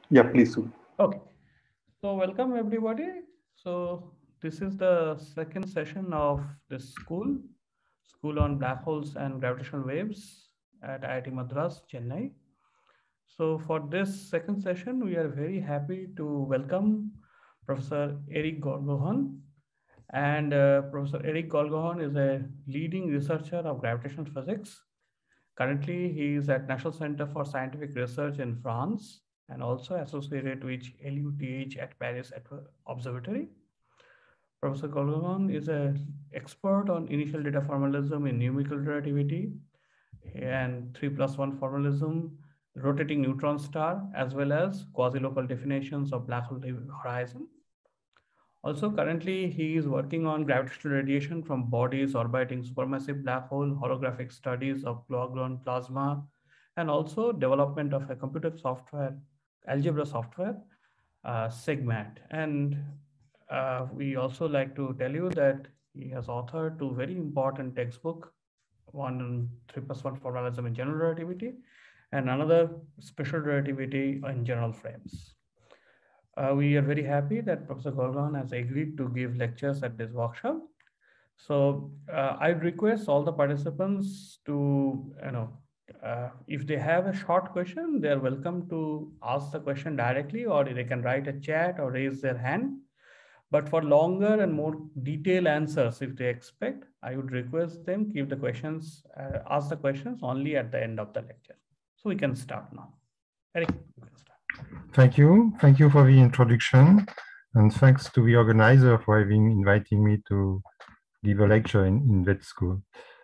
Yeah, please do. Okay, so welcome everybody. So this is the second session of this school on black holes and gravitational waves at IIT Madras, Chennai. So for this second session, we are very happy to welcome Professor Eric Gorgohan. And Professor Eric Gorgohan is a leading researcher of gravitational physics. Currently, he is at National Center for Scientific Research in France and also associated with LUTH at Paris Observatory. Professor Golgohan is an expert on initial data formalism in numerical relativity and 3 plus 1 formalism, rotating neutron star, as well as quasi-local definitions of black hole horizon. Also, currently, he is working on gravitational radiation from bodies orbiting supermassive black hole, holographic studies of gluon plasma, and also development of a computer software, algebra software, SIGMAT. And we also like to tell you that he has authored two very important textbooks, one on 3 plus 1 formalism in general relativity, and another special relativity in general frames. We are very happy that Professor Gorgon has agreed to give lectures at this workshop. So I request all the participants to, if they have a short question, they're welcome to ask the question directly, or they can write a chat or raise their hand. But for longer and more detailed answers, if they expect, I would request them keep the questions, ask the questions only at the end of the lecture. So we can start now. Eric, you can start. Thank you. Thank you for the introduction. And thanks to the organizer for having invited me to give a lecture in that school.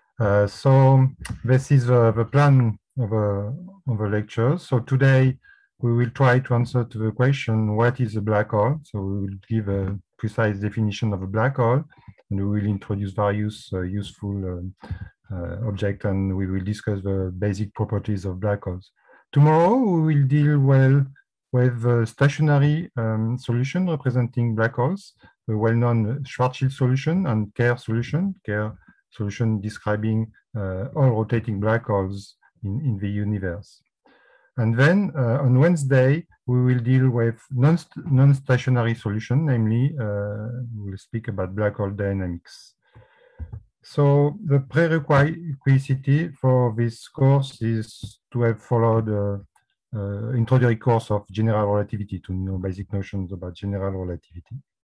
So this is the plan of a lecture. So today we will try to answer to the question, what is a black hole? So we will give a precise definition of a black hole, and we will introduce various useful objects, and we will discuss the basic properties of black holes. Tomorrow we will deal with a stationary solution representing black holes, the well-known Schwarzschild solution and Kerr solution describing all rotating black holes in the universe. And then on Wednesday, we will deal with non-stationary solution, namely, we'll speak about black hole dynamics. So the prerequisite for this course is to have followed introductory course of general relativity, to know basic notions about general relativity.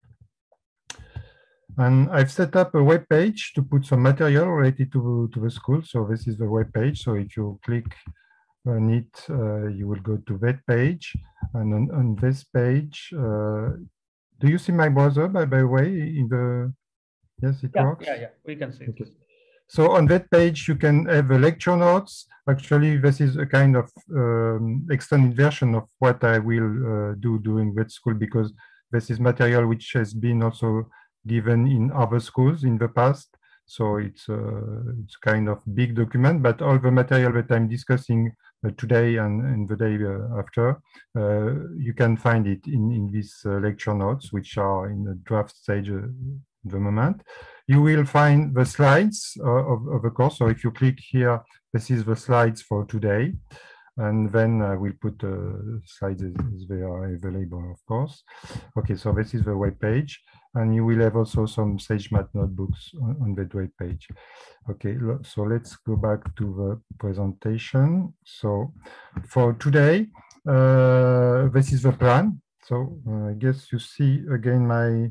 And I've set up a web page to put some material related to the school. So this is the web page. So if you click on it, you will go to that page. And on this page, do you see my browser, by the way, in the, yes, it works? Yeah, we can see okay. So on that page, you can have the lecture notes. Actually, this is a kind of extended version of what I will do during that school, because this is material which has been also given in other schools in the past. So it's kind of big document, but all the material that I'm discussing today and the day after, you can find it in these lecture notes, which are in the draft stage at the moment. You will find the slides of the course. So if you click here, this is the slides for today. And then we'll put slides as they are available, of course. Okay, so this is the web page. And you will have also some SageMath notebooks on that web page. Okay, so let's go back to the presentation. So for today, this is the plan. So I guess you see again my,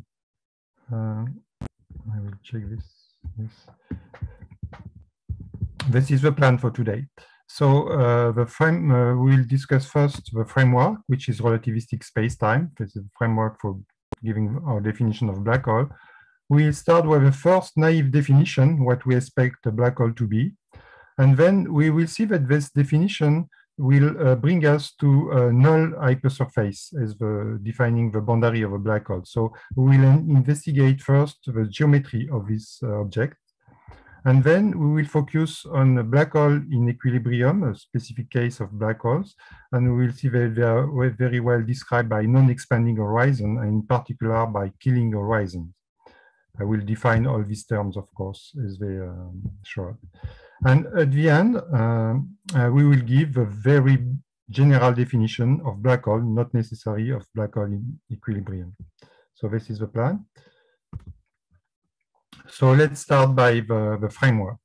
I will check this. This is the plan for today. So we'll discuss first the framework, which is relativistic space-time. This is the framework for giving our definition of black hole. We'll start with the first naive definition, what we expect a black hole to be. And then we will see that this definition will bring us to a null hypersurface as defining the boundary of a black hole. So we will investigate first the geometry of this object. And then we will focus on a black hole in equilibrium, a specific case of black holes. And we will see that they are very well described by non-expanding horizon, and in particular by killing horizons. I will define all these terms, of course, as they show up. And at the end, we will give a very general definition of black hole, not necessary of black hole in equilibrium. So this is the plan. So let's start by the framework.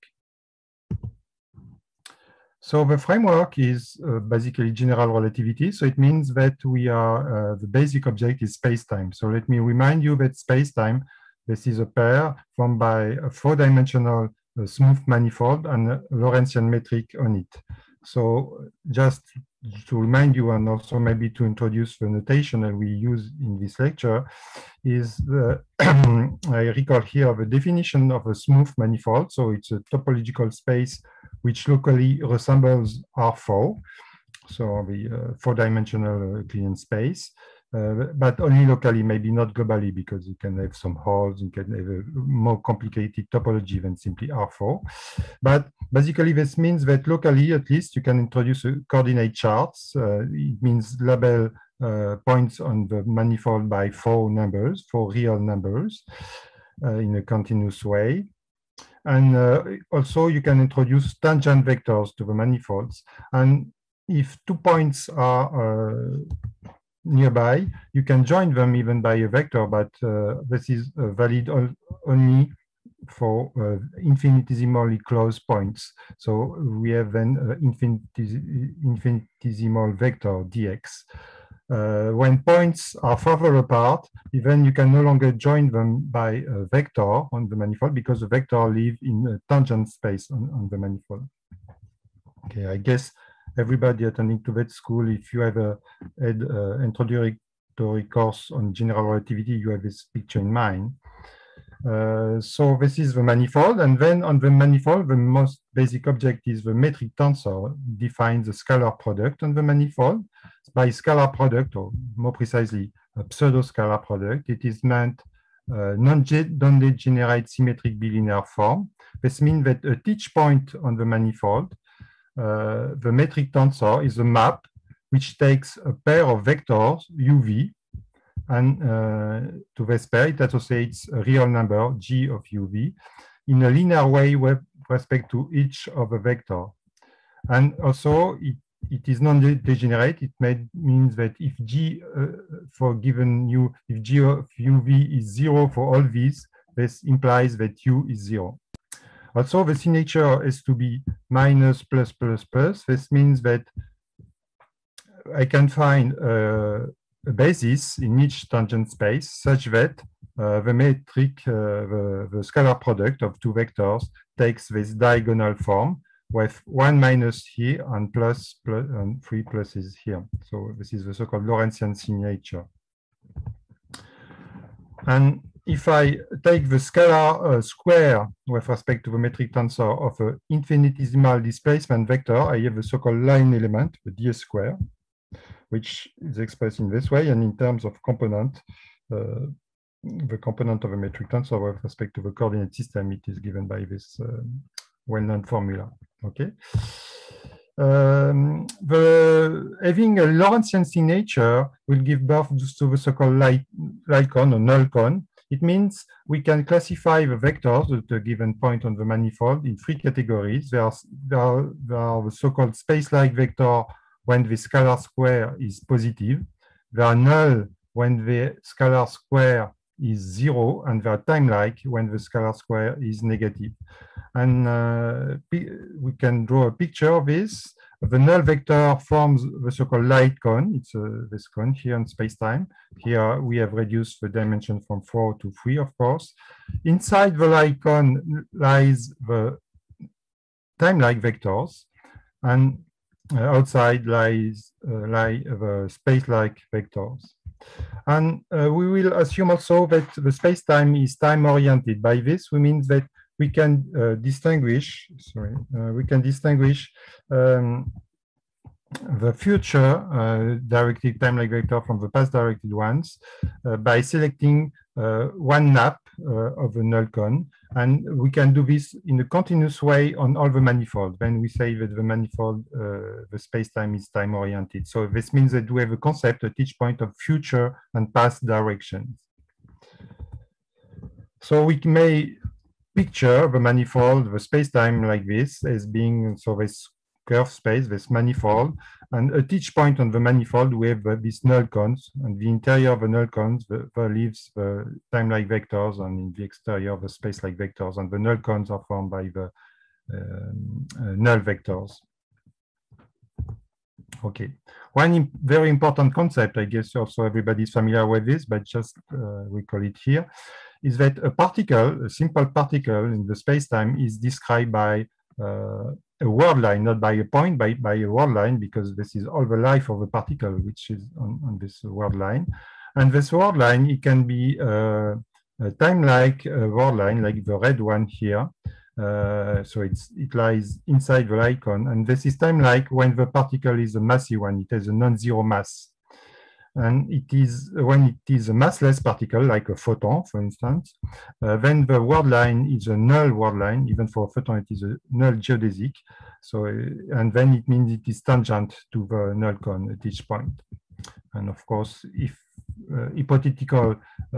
So the framework is basically general relativity. So it means that we are, the basic object is space-time. So let me remind you that space-time, this is a pair formed by a 4-dimensional smooth manifold and a Lorentzian metric on it. So just to remind you, and also maybe to introduce the notation that we use in this lecture, is the I recall here the definition of a smooth manifold. So it's a topological space which locally resembles R4, so the 4-dimensional Euclidean space, but only locally, maybe not globally, because you can have some holes, you can have a more complicated topology than simply R4. But basically, this means that locally, at least, you can introduce coordinate charts. It means label points on the manifold by 4 numbers, 4 real numbers, in a continuous way. And also you can introduce tangent vectors to the manifolds. And if 2 points are nearby, you can join them even by a vector, but this is valid only for infinitesimally close points. So we have then infinitesimal vector dx. When points are further apart, even you can no longer join them by a vector on the manifold, because the vector live in a tangent space on the manifold. Okay, I guess everybody attending to that school, if you have had an introductory course on general relativity, you have this picture in mind. So this is the manifold, and then on the manifold, the most basic object is the metric tensor, defines the scalar product on the manifold. By scalar product, or more precisely, a pseudo-scalar product, it is meant non-degenerate symmetric bilinear form. This means that at each point on the manifold, the metric tensor is a map which takes a pair of vectors, uv, and to this pair, it associates a real number, g of uv, in a linear way with respect to each of the vector. And also, it is non-degenerate. It means that if g for given u, if g of uv is 0 for all these, this implies that u is 0. Also, the signature is to be minus plus plus plus. This means that I can find a basis in each tangent space such that the metric, the scalar product of 2 vectors takes this diagonal form with 1 minus here and plus and 3 pluses here. So this is the so-called Lorentzian signature. And if I take the scalar square with respect to the metric tensor of an infinitesimal displacement vector, I have the so-called line element, the ds square, which is expressed in this way. And in terms of component, the component of a metric tensor with respect to the coordinate system, it is given by this well-known formula. Okay. Having a Lorentzian signature will give birth to the so-called light cone or null cone. It means we can classify the vectors at a given point on the manifold in 3 categories. There are the so-called space-like vector when the scalar square is positive. They are null when the scalar square is 0, and they are time-like when the scalar square is negative. And we can draw a picture of this. The null vector forms the so-called light cone. It's this cone here in space-time. Here we have reduced the dimension from 4 to 3, of course. Inside the light cone lies the time-like vectors, and outside lie the space-like vectors. And we will assume also that the space-time is time-oriented. By this, we mean that we can distinguish, the future directed time-like vector from the past directed ones by selecting one nap of the null cone. And we can do this in a continuous way on all the manifold. Then we say that the manifold, the space-time is time-oriented. So this means that we have a concept at each point of future and past directions. So we may picture the manifold, the space-time like this, as being so this curved space, this manifold, And at each point on the manifold, we have these null cones, and the interior of the null cones leaves the time-like vectors, and in the exterior, the space-like vectors, and the null cones are formed by the null vectors. Okay, one very important concept, I guess also everybody's familiar with this, but just we call it here, is that a particle, a simple particle in the space-time is described by a word line, not by a point, by a word line, because this is all the life of a particle, which is on this word line. And this word line, it can be a time-like word line, like the red one here. So it lies inside the icon. And this is time-like when the particle is a massive one, it has a non-zero mass. And it is when it is a massless particle, like a photon, for instance, then the word line is a null word line. Even for a photon, it is a null geodesic. So, and then it means it is tangent to the null cone at each point. And of course, if hypothetical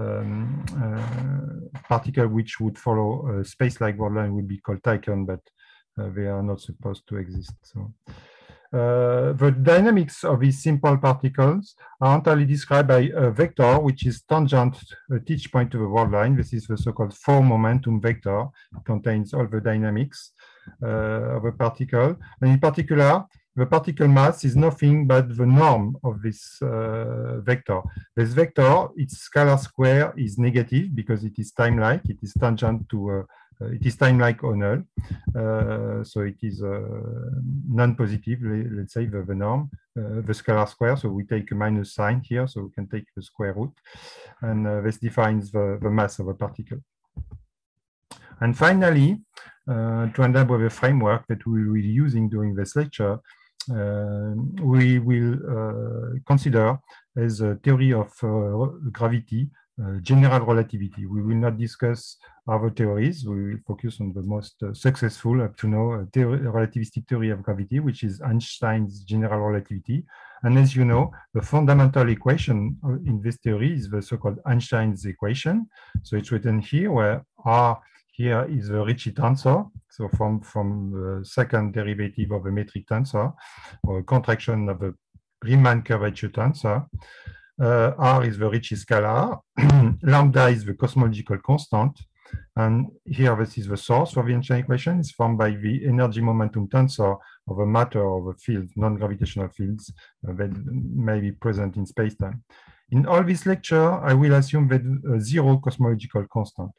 particle which would follow a space-like word line would be called tachyons, but they are not supposed to exist. So. The dynamics of these simple particles are entirely described by a vector which is tangent at each point of the word line. This is the so-called 4-momentum vector. It contains all the dynamics of a particle. And in particular, the particle mass is nothing but the norm of this vector. This vector, its scalar square is negative because it is time-like. It is tangent to it is time-like or null, so it is non-positive, let's say, the norm, the scalar square. So we take a minus sign here, so we can take the square root, and this defines the mass of a particle. And finally, to end up with a framework that we will be using during this lecture, we will consider as a theory of gravity, general relativity. We will not discuss other theories. We will focus on the most successful up to now relativistic theory of gravity, which is Einstein's general relativity. And as you know, the fundamental equation in this theory is the so-called Einstein's equation. So it's written here, where R here is the Ricci tensor. So from the second derivative of a metric tensor, or a contraction of the Riemann curvature tensor. R is the Ricci scalar, lambda is the cosmological constant, and here this is the source of the Einstein equation. It's formed by the energy momentum tensor of a matter of a field, non-gravitational fields that may be present in space-time. In all this lecture, I will assume that zero cosmological constant.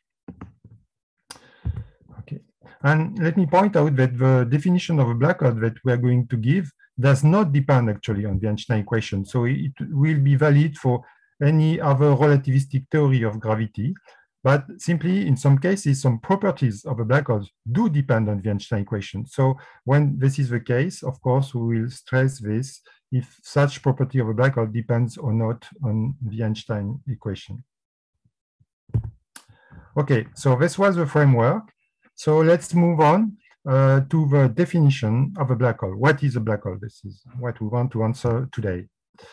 Okay, and let me point out that the definition of a black hole that we are going to give does not depend actually on the Einstein equation. So it will be valid for any other relativistic theory of gravity, but simply in some cases, some properties of a black hole do depend on the Einstein equation. So when this is the case, of course, we will stress this if such property of a black hole depends or not on the Einstein equation. Okay, so this was the framework. So let's move on to the definition of a black hole. What is a black hole? This is what we want to answer today.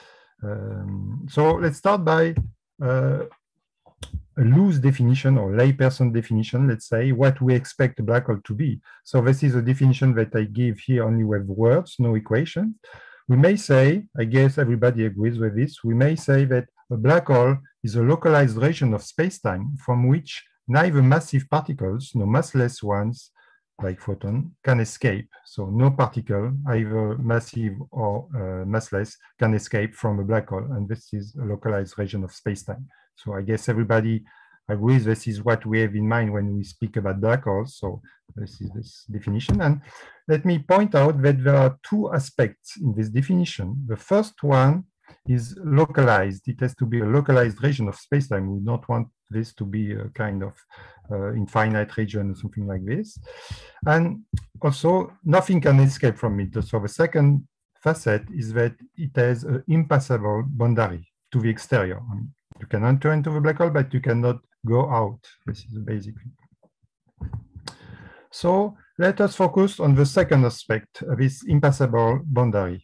So let's start by a loose definition or layperson definition. Let's say what we expect a black hole to be. So this is a definition that I give here only with words, no equations. We may say, I guess everybody agrees with this, we may say that a black hole is a localized region of space-time from which neither massive particles, no massless ones, like photon, can escape. So no particle, either massive or massless, can escape from a black hole. And this is a localized region of space-time. So I guess everybody agrees this is what we have in mind when we speak about black holes. So this is this definition. And let me point out that there are two aspects in this definition. The first one is localized. It has to be a localized region of space-time. We don't want this to be a kind of infinite region or something like this. And also, nothing can escape from it. So the second facet is that it has an impassable boundary to the exterior. I mean, you can enter into the black hole, but you cannot go out. This is basically. So let us focus on the second aspect, this impassable boundary.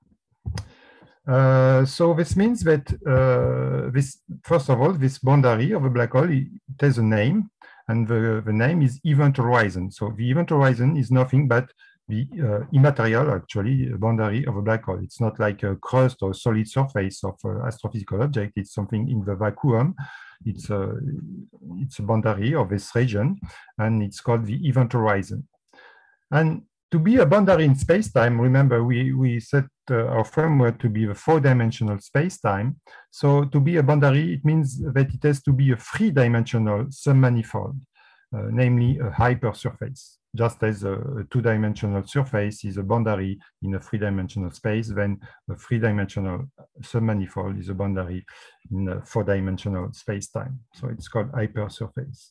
So this means that first of all, this boundary of a black hole, it has a name, and the name is event horizon. So the event horizon is nothing but the immaterial, actually, boundary of a black hole. It's not like a crust or solid surface of an astrophysical object. It's something in the vacuum. It's a boundary of this region, and it's called the event horizon. And to be a boundary in space-time, remember, we set our framework to be a 4-dimensional space-time. So to be a boundary, it means that it has to be a 3-dimensional submanifold, namely a hypersurface. Just as a 2-dimensional surface is a boundary in a 3-dimensional space, then a 3-dimensional submanifold is a boundary in a 4-dimensional space-time. So it's called hypersurface.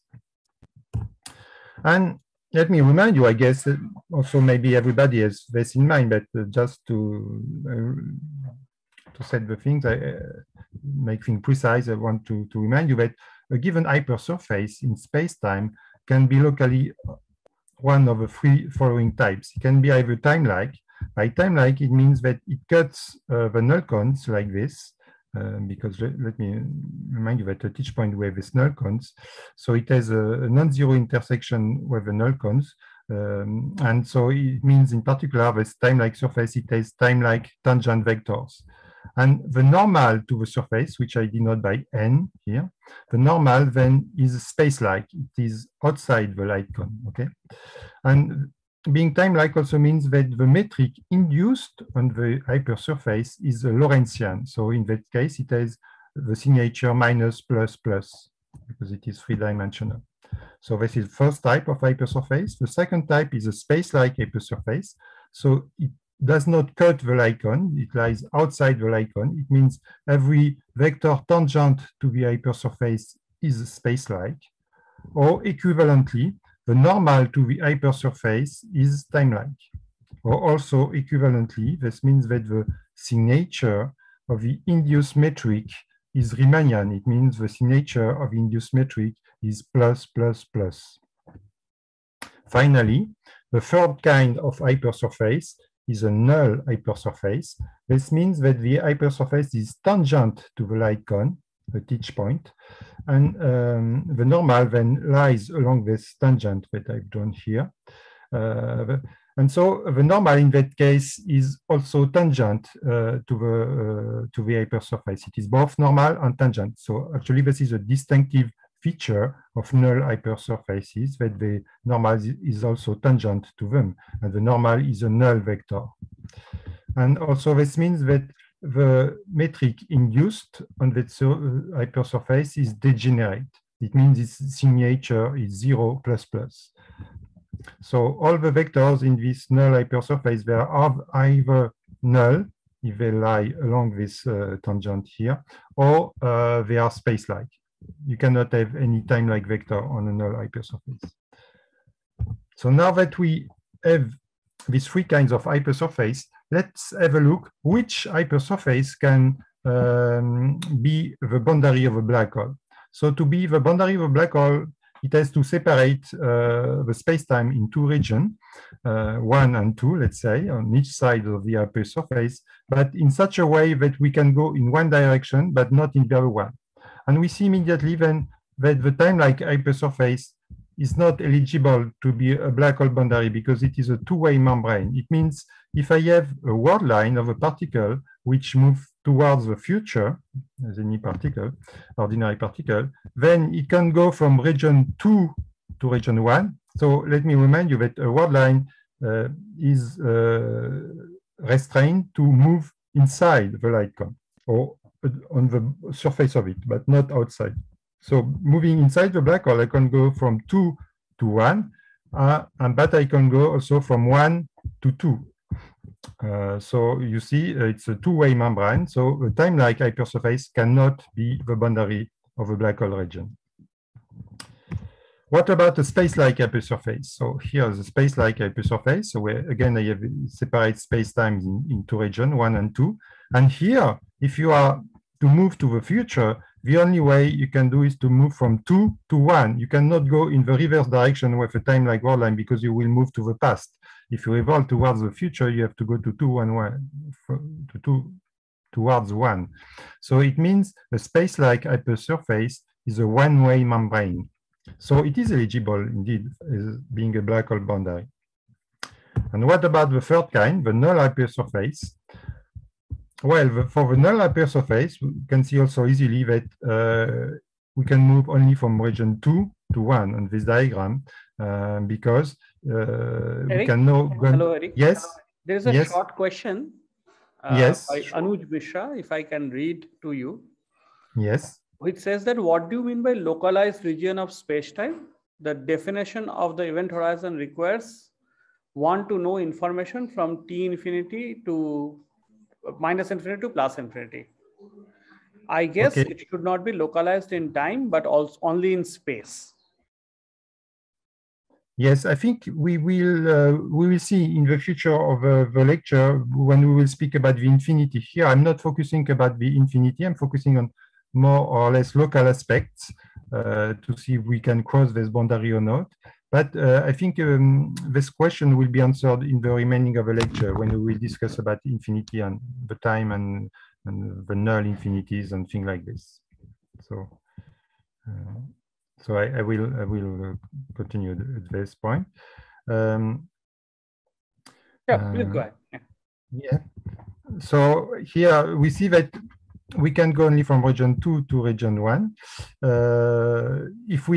And let me remind you, I guess, also maybe everybody has this in mind, but just to set the things, make things precise, I want to remind you that a given hypersurface in space-time can be locally one of the 3 following types. It can be either time-like. By time-like, it means that it cuts the null cones like this, because let me remind you that at each point we have this null cones. So it has a non-zero intersection with the null cones. And so it means in particular this time-like surface, it has time-like tangent vectors. And the normal to the surface, which I denote by n here, the normal then is space-like. It is outside the light cone, okay? And being time-like also means that the metric induced on the hypersurface is a Lorentzian. So in that case, it has the signature minus plus plus, because it is 3-dimensional. So this is the first type of hypersurface. The second type is a space-like hypersurface. So it does not cut the light cone, it lies outside the light cone. It means every vector tangent to the hypersurface is space-like, or equivalently, the normal to the hypersurface is time-like. Or also equivalently, this means that the signature of the induced metric is Riemannian. It means the signature of the induced metric is plus, plus, plus. Finally, the third kind of hypersurface is a null hypersurface. This means that the hypersurface is tangent to the light cone at each point, and the normal then lies along this tangent that I've drawn here. And so the normal in that case is also tangent to the hypersurface. It is both normal and tangent. So actually this is a distinctive feature of null hypersurfaces, that the normal is also tangent to them, and the normal is a null vector. And also this means that the metric induced on that hypersurface is degenerate. It means its signature is 0 plus plus. So all the vectors in this null hypersurface, they are either null if they lie along this tangent here, or they are space-like. You cannot have any time-like vector on a null hypersurface. So now that we have these 3 kinds of hypersurface, let's have a look which hypersurface can be the boundary of a black hole. So to be the boundary of a black hole, it has to separate the space-time in 2 regions, 1 and 2, let's say, on each side of the hypersurface, but in such a way that we can go in one direction, but not in the other one. And we see immediately then that the time-like hypersurface is not eligible to be a black hole boundary because it is a 2-way membrane. It means if I have a word line of a particle which moves towards the future, as any particle, ordinary particle, then it can go from region 2 to region 1. So let me remind you that a word line is restrained to move inside the light cone, or on the surface of it, but not outside. So moving inside the black hole, I can go from 2 to 1, but I can go also from 1 to 2. So you see, it's a 2-way membrane. So a time-like hypersurface cannot be the boundary of a black hole region. What about a space-like hypersurface? So here is a space-like hypersurface. So where, again, I have separate space-time in 2 regions, 1 and 2. And here, if you are to move to the future, the only way you can do is to move from 2 to 1. You cannot go in the reverse direction with a time-like word line because you will move to the past. If you evolve towards the future, you have to go to 2 and 1, to 2 towards 1. So it means a space-like hypersurface is a 1-way membrane. So it is eligible indeed as being a black hole boundary. And what about the third kind, the null hypersurface? Well, for the null hypersurface, we can see also easily that we can move only from region 2 to 1 on this diagram because we Eric? can know. Hello, Eric. Yes. There is a Yes. short question Yes. by Anuj Mishra, if I can read to you. Yes. Which says that what do you mean by localized region of space-time? The definition of the event horizon requires one to know information from t infinity to minus infinity to plus infinity. I guess Okay. it should not be localized in time, but also only in space. Yes, I think we will see in the future of the lecture when we will speak about the infinity. Here, I'm not focusing about the infinity. I'm focusing on more or less local aspects to see if we can cross this boundary or not. But I think this question will be answered in the remaining of the lecture when we will discuss about infinity and the time and the null infinities and things like this. So. So I will continue at this point. Yeah, please go ahead. Yeah. So here we see that we can go only from region 2 to region 1. If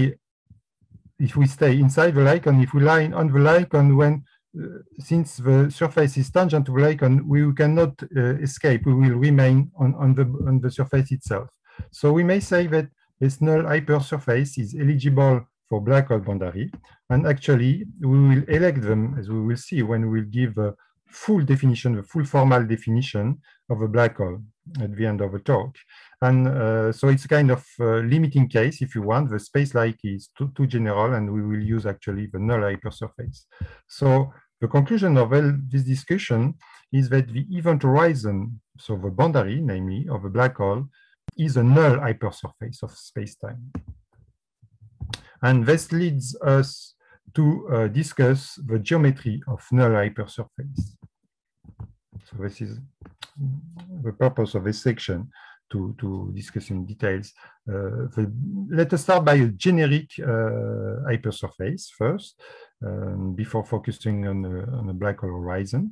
we stay inside the icon, if we lie on the icon when since the surface is tangent to the icon, we cannot escape. We will remain on the surface itself. So we may say that this null hypersurface is eligible for black hole boundary. And actually, we will elect them, as we will see, when we will give a full definition, the full formal definition of a black hole at the end of the talk. And so it's kind of limiting case, if you want. The space-like is too general, and we will use actually the null hypersurface. So the conclusion of this discussion is that the event horizon, so the boundary, namely, of a black hole, is a null hypersurface of space-time. And this leads us to discuss the geometry of null hypersurface. So this is the purpose of this section, to discuss in details. Let us start by a generic hypersurface first, before focusing on a black hole horizon.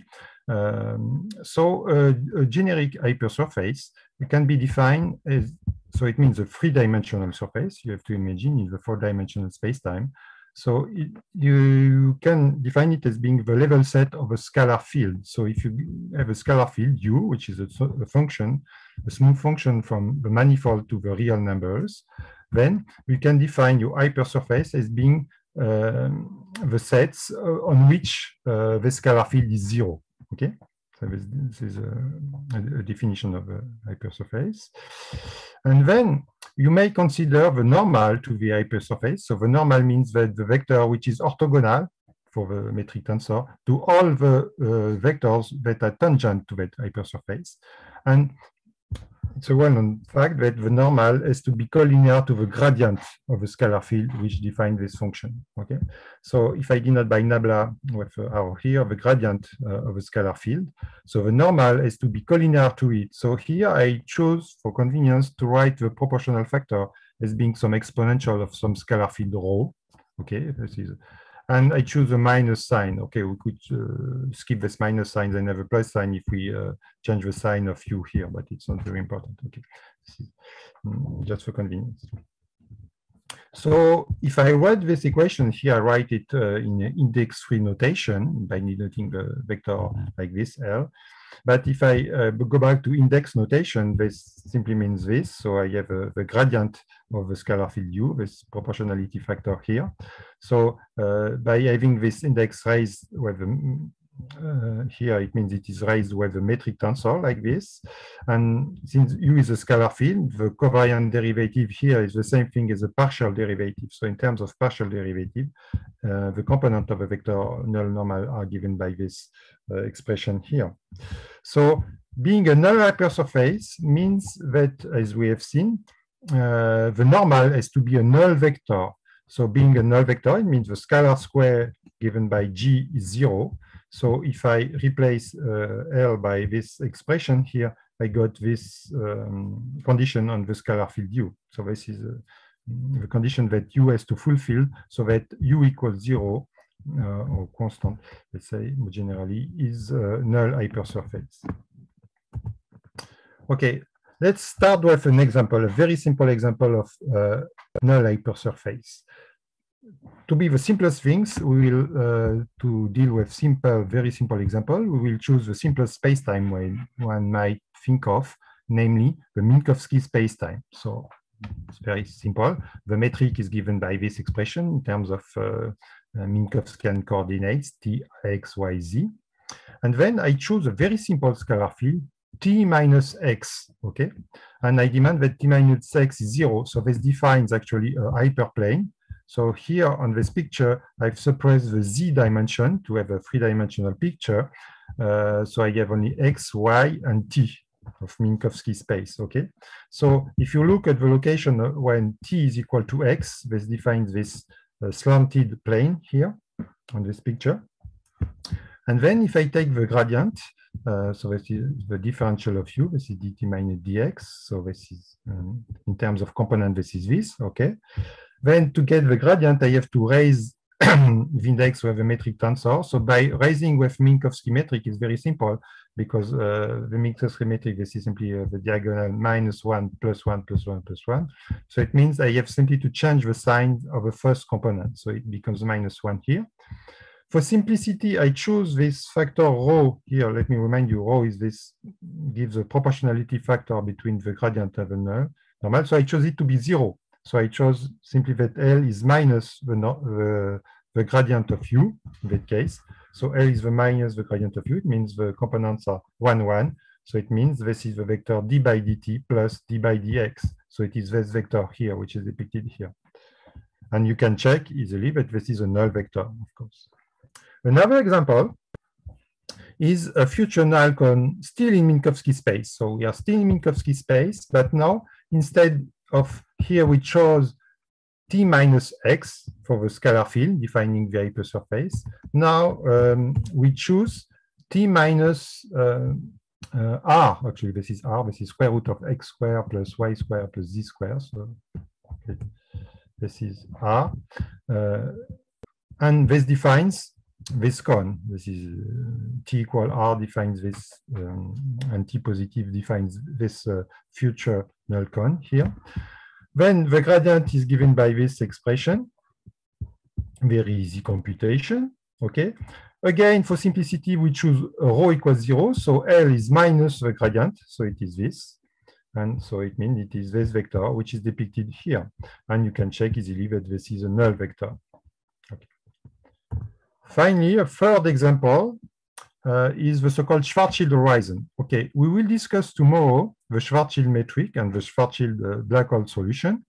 So a generic hypersurface can be defined as, so it means a three-dimensional surface. You have to imagine in the four-dimensional space-time. So you can define it as being the level set of a scalar field. So if you have a scalar field U, which is a function, a smooth function from the manifold to the real numbers, then you can define your hypersurface as being the sets on which the scalar field is zero. Okay, so this is a definition of a hypersurface. And then you may consider the normal to the hypersurface. So the normal means that the vector which is orthogonal for the metric tensor to all the vectors that are tangent to that hypersurface. And it's a well-known fact that the normal has to be collinear to the gradient of the scalar field which defines this function. Okay, so if I denote by nabla with arrow here the gradient of a scalar field, so the normal has to be collinear to it. So here I chose for convenience to write the proportional factor as being some exponential of some scalar field rho. Okay, this is. And I choose a minus sign. Okay, we could skip this minus sign and have a plus sign if we change the sign of u here, but it's not very important. Okay, just for convenience. So if I write this equation here, I write it in index-free notation by denoting the vector like this, L. But if I go back to index notation, this simply means this. So I have the gradient of the scalar field u, this proportionality factor here. So by having this index raised with here, it means it is raised with the metric tensor like this. And since u is a scalar field, the covariant derivative here is the same thing as a partial derivative. So in terms of partial derivative, the component of a vector null normal are given by this expression here. So being a null hypersurface means that, as we have seen, the normal has to be a null vector. So being a null vector, it means the scalar square given by G is 0. So if I replace L by this expression here, I got this condition on the scalar field U. So this is the condition that U has to fulfill so that U equals 0 or constant, let's say generally, is a null hypersurface. Okay, let's start with an example, a very simple example of null hypersurface. To be the simplest things, we will, to deal with very simple example, we will choose the simplest spacetime one might think of, namely the Minkowski spacetime. So it's very simple. The metric is given by this expression in terms of Minkowskian coordinates, t, x, y, z. And then I choose a very simple scalar field, t minus x, okay? And I demand that t minus x is 0. So this defines actually a hyperplane. So here on this picture, I've suppressed the z dimension to have a three-dimensional picture. So I have only x, y, and t of Minkowski space, okay? So if you look at the location when t is equal to x, this defines this slanted plane here on this picture. And then if I take the gradient, so this is the differential of u, this is dt minus dx. So this is, in terms of component, this is this, okay? Then to get the gradient, I have to raise the index with a metric tensor. So by raising with Minkowski metric is very simple, because the Minkowski metric, this is simply the diagonal -1 + 1 + 1 + 1. So it means I have simply to change the sign of the first component. So it becomes -1 here. For simplicity, I choose this factor rho here. Let me remind you, rho is this, gives a proportionality factor between the gradient and the normal. So I chose it to be 0. So I chose simply that L is minus the gradient of u in that case. So L is the minus the gradient of u. It means the components are 1, 1. So it means this is the vector d by dt plus d by dx. So it is this vector here, which is depicted here. And you can check easily that this is a null vector, of course. Another example is a future null cone still in Minkowski space. So we are still in Minkowski space, but now instead of here, we chose t minus x for the scalar field defining the hypersurface. Now we choose t minus r. Actually, this is r. This is square root of x squared plus y squared plus z squared. So okay. This is r. And this defines this cone. This is t equal r defines this, and t positive defines this future null cone here. Then the gradient is given by this expression. Very easy computation, okay? Again, for simplicity, we choose rho equals 0. So L is minus the gradient, so it is this. And so it means it is this vector, which is depicted here. And you can check easily that this is a null vector. Okay. Finally, a third example is the so-called Schwarzschild horizon. Okay, we will discuss tomorrow the Schwarzschild metric and the Schwarzschild black hole solution.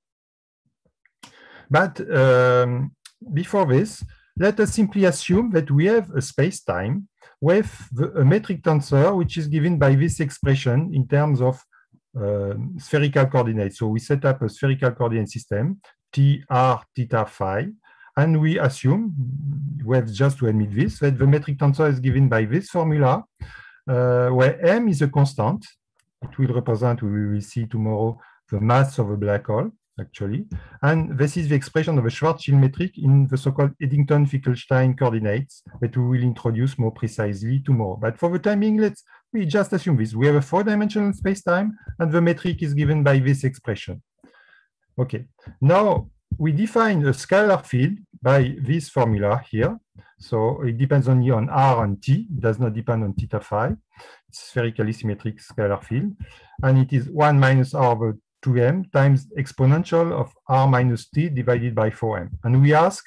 But before this, let us simply assume that we have a space-time with a metric tensor, which is given by this expression in terms of spherical coordinates. So we set up a spherical coordinate system, t, r, theta, phi. And we assume, we have just to admit this, that the metric tensor is given by this formula, where m is a constant. It will represent, we will see tomorrow, the mass of a black hole, actually. And this is the expression of a Schwarzschild metric in the so-called Eddington-Finkelstein coordinates that we will introduce more precisely tomorrow. But for the time being, we just assume this. We have a 4-dimensional space-time, and the metric is given by this expression. Okay, now we define a scalar field by this formula here. So it depends only on r and t. It does not depend on theta phi. It's spherically symmetric scalar field. And it is 1 minus r over 2m times exponential of r minus t divided by 4m. And we are asked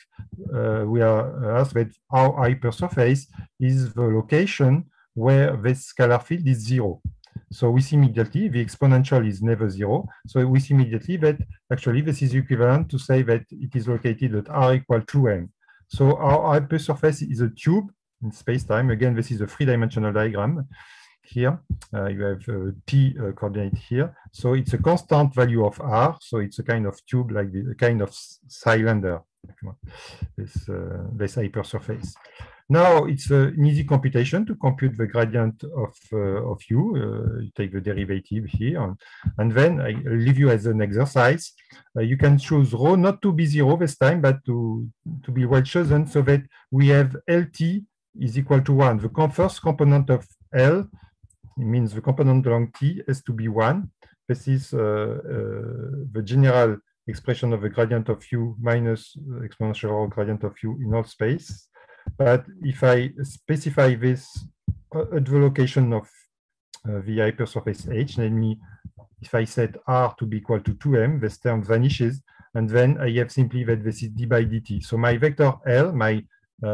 that our hypersurface is the location where this scalar field is 0. So we see immediately the exponential is never 0. So we see immediately that actually this is equivalent to say that it is located at r equal to m. So our hypersurface is a tube in space-time. Again, this is a 3-dimensional diagram. Here you have t coordinate here. So it's a constant value of r. So it's a kind of tube, like a kind of cylinder, this hypersurface. Now it's an easy computation to compute the gradient of u. You take the derivative here, and then I leave you as an exercise. You can choose rho not to be 0 this time, but to be well chosen, so that we have LT is equal to 1. The first component of L, it means the component along T, has to be 1. This is the general expression of the gradient of u minus exponential gradient of u in all space. But if I specify this at the location of the hypersurface H, namely, if I set R to be equal to 2m, this term vanishes, and then I have simply that this is d by dt. So my vector L, my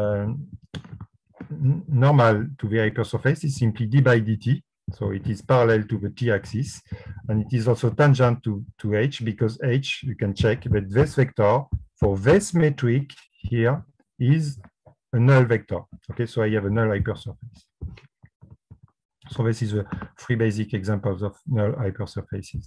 normal to the hypersurface, is simply d by dt. So it is parallel to the t-axis, and it is also tangent to H, because H, you can check that this vector for this metric here is a null vector. Okay, so I have a null hypersurface. So this is the 3 basic examples of null hypersurfaces.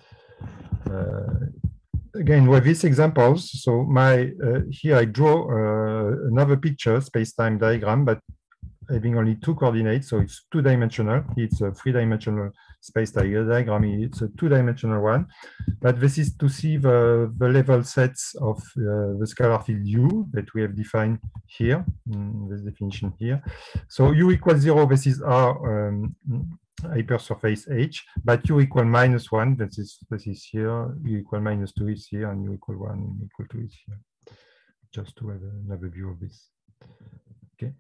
Again, with these examples, so here I draw another picture, space-time diagram, but having only 2 coordinates, so it's 2-dimensional. It's a 3-dimensional space diagram. It's a 2-dimensional one, but this is to see the level sets of the scalar field U that we have defined here, this definition here. So U equals 0, this is our hypersurface H, but U equal -1, this is here, U equal -2 is here, and U equal 1 and U equal 2 is here. Just to have another view of this. Okay.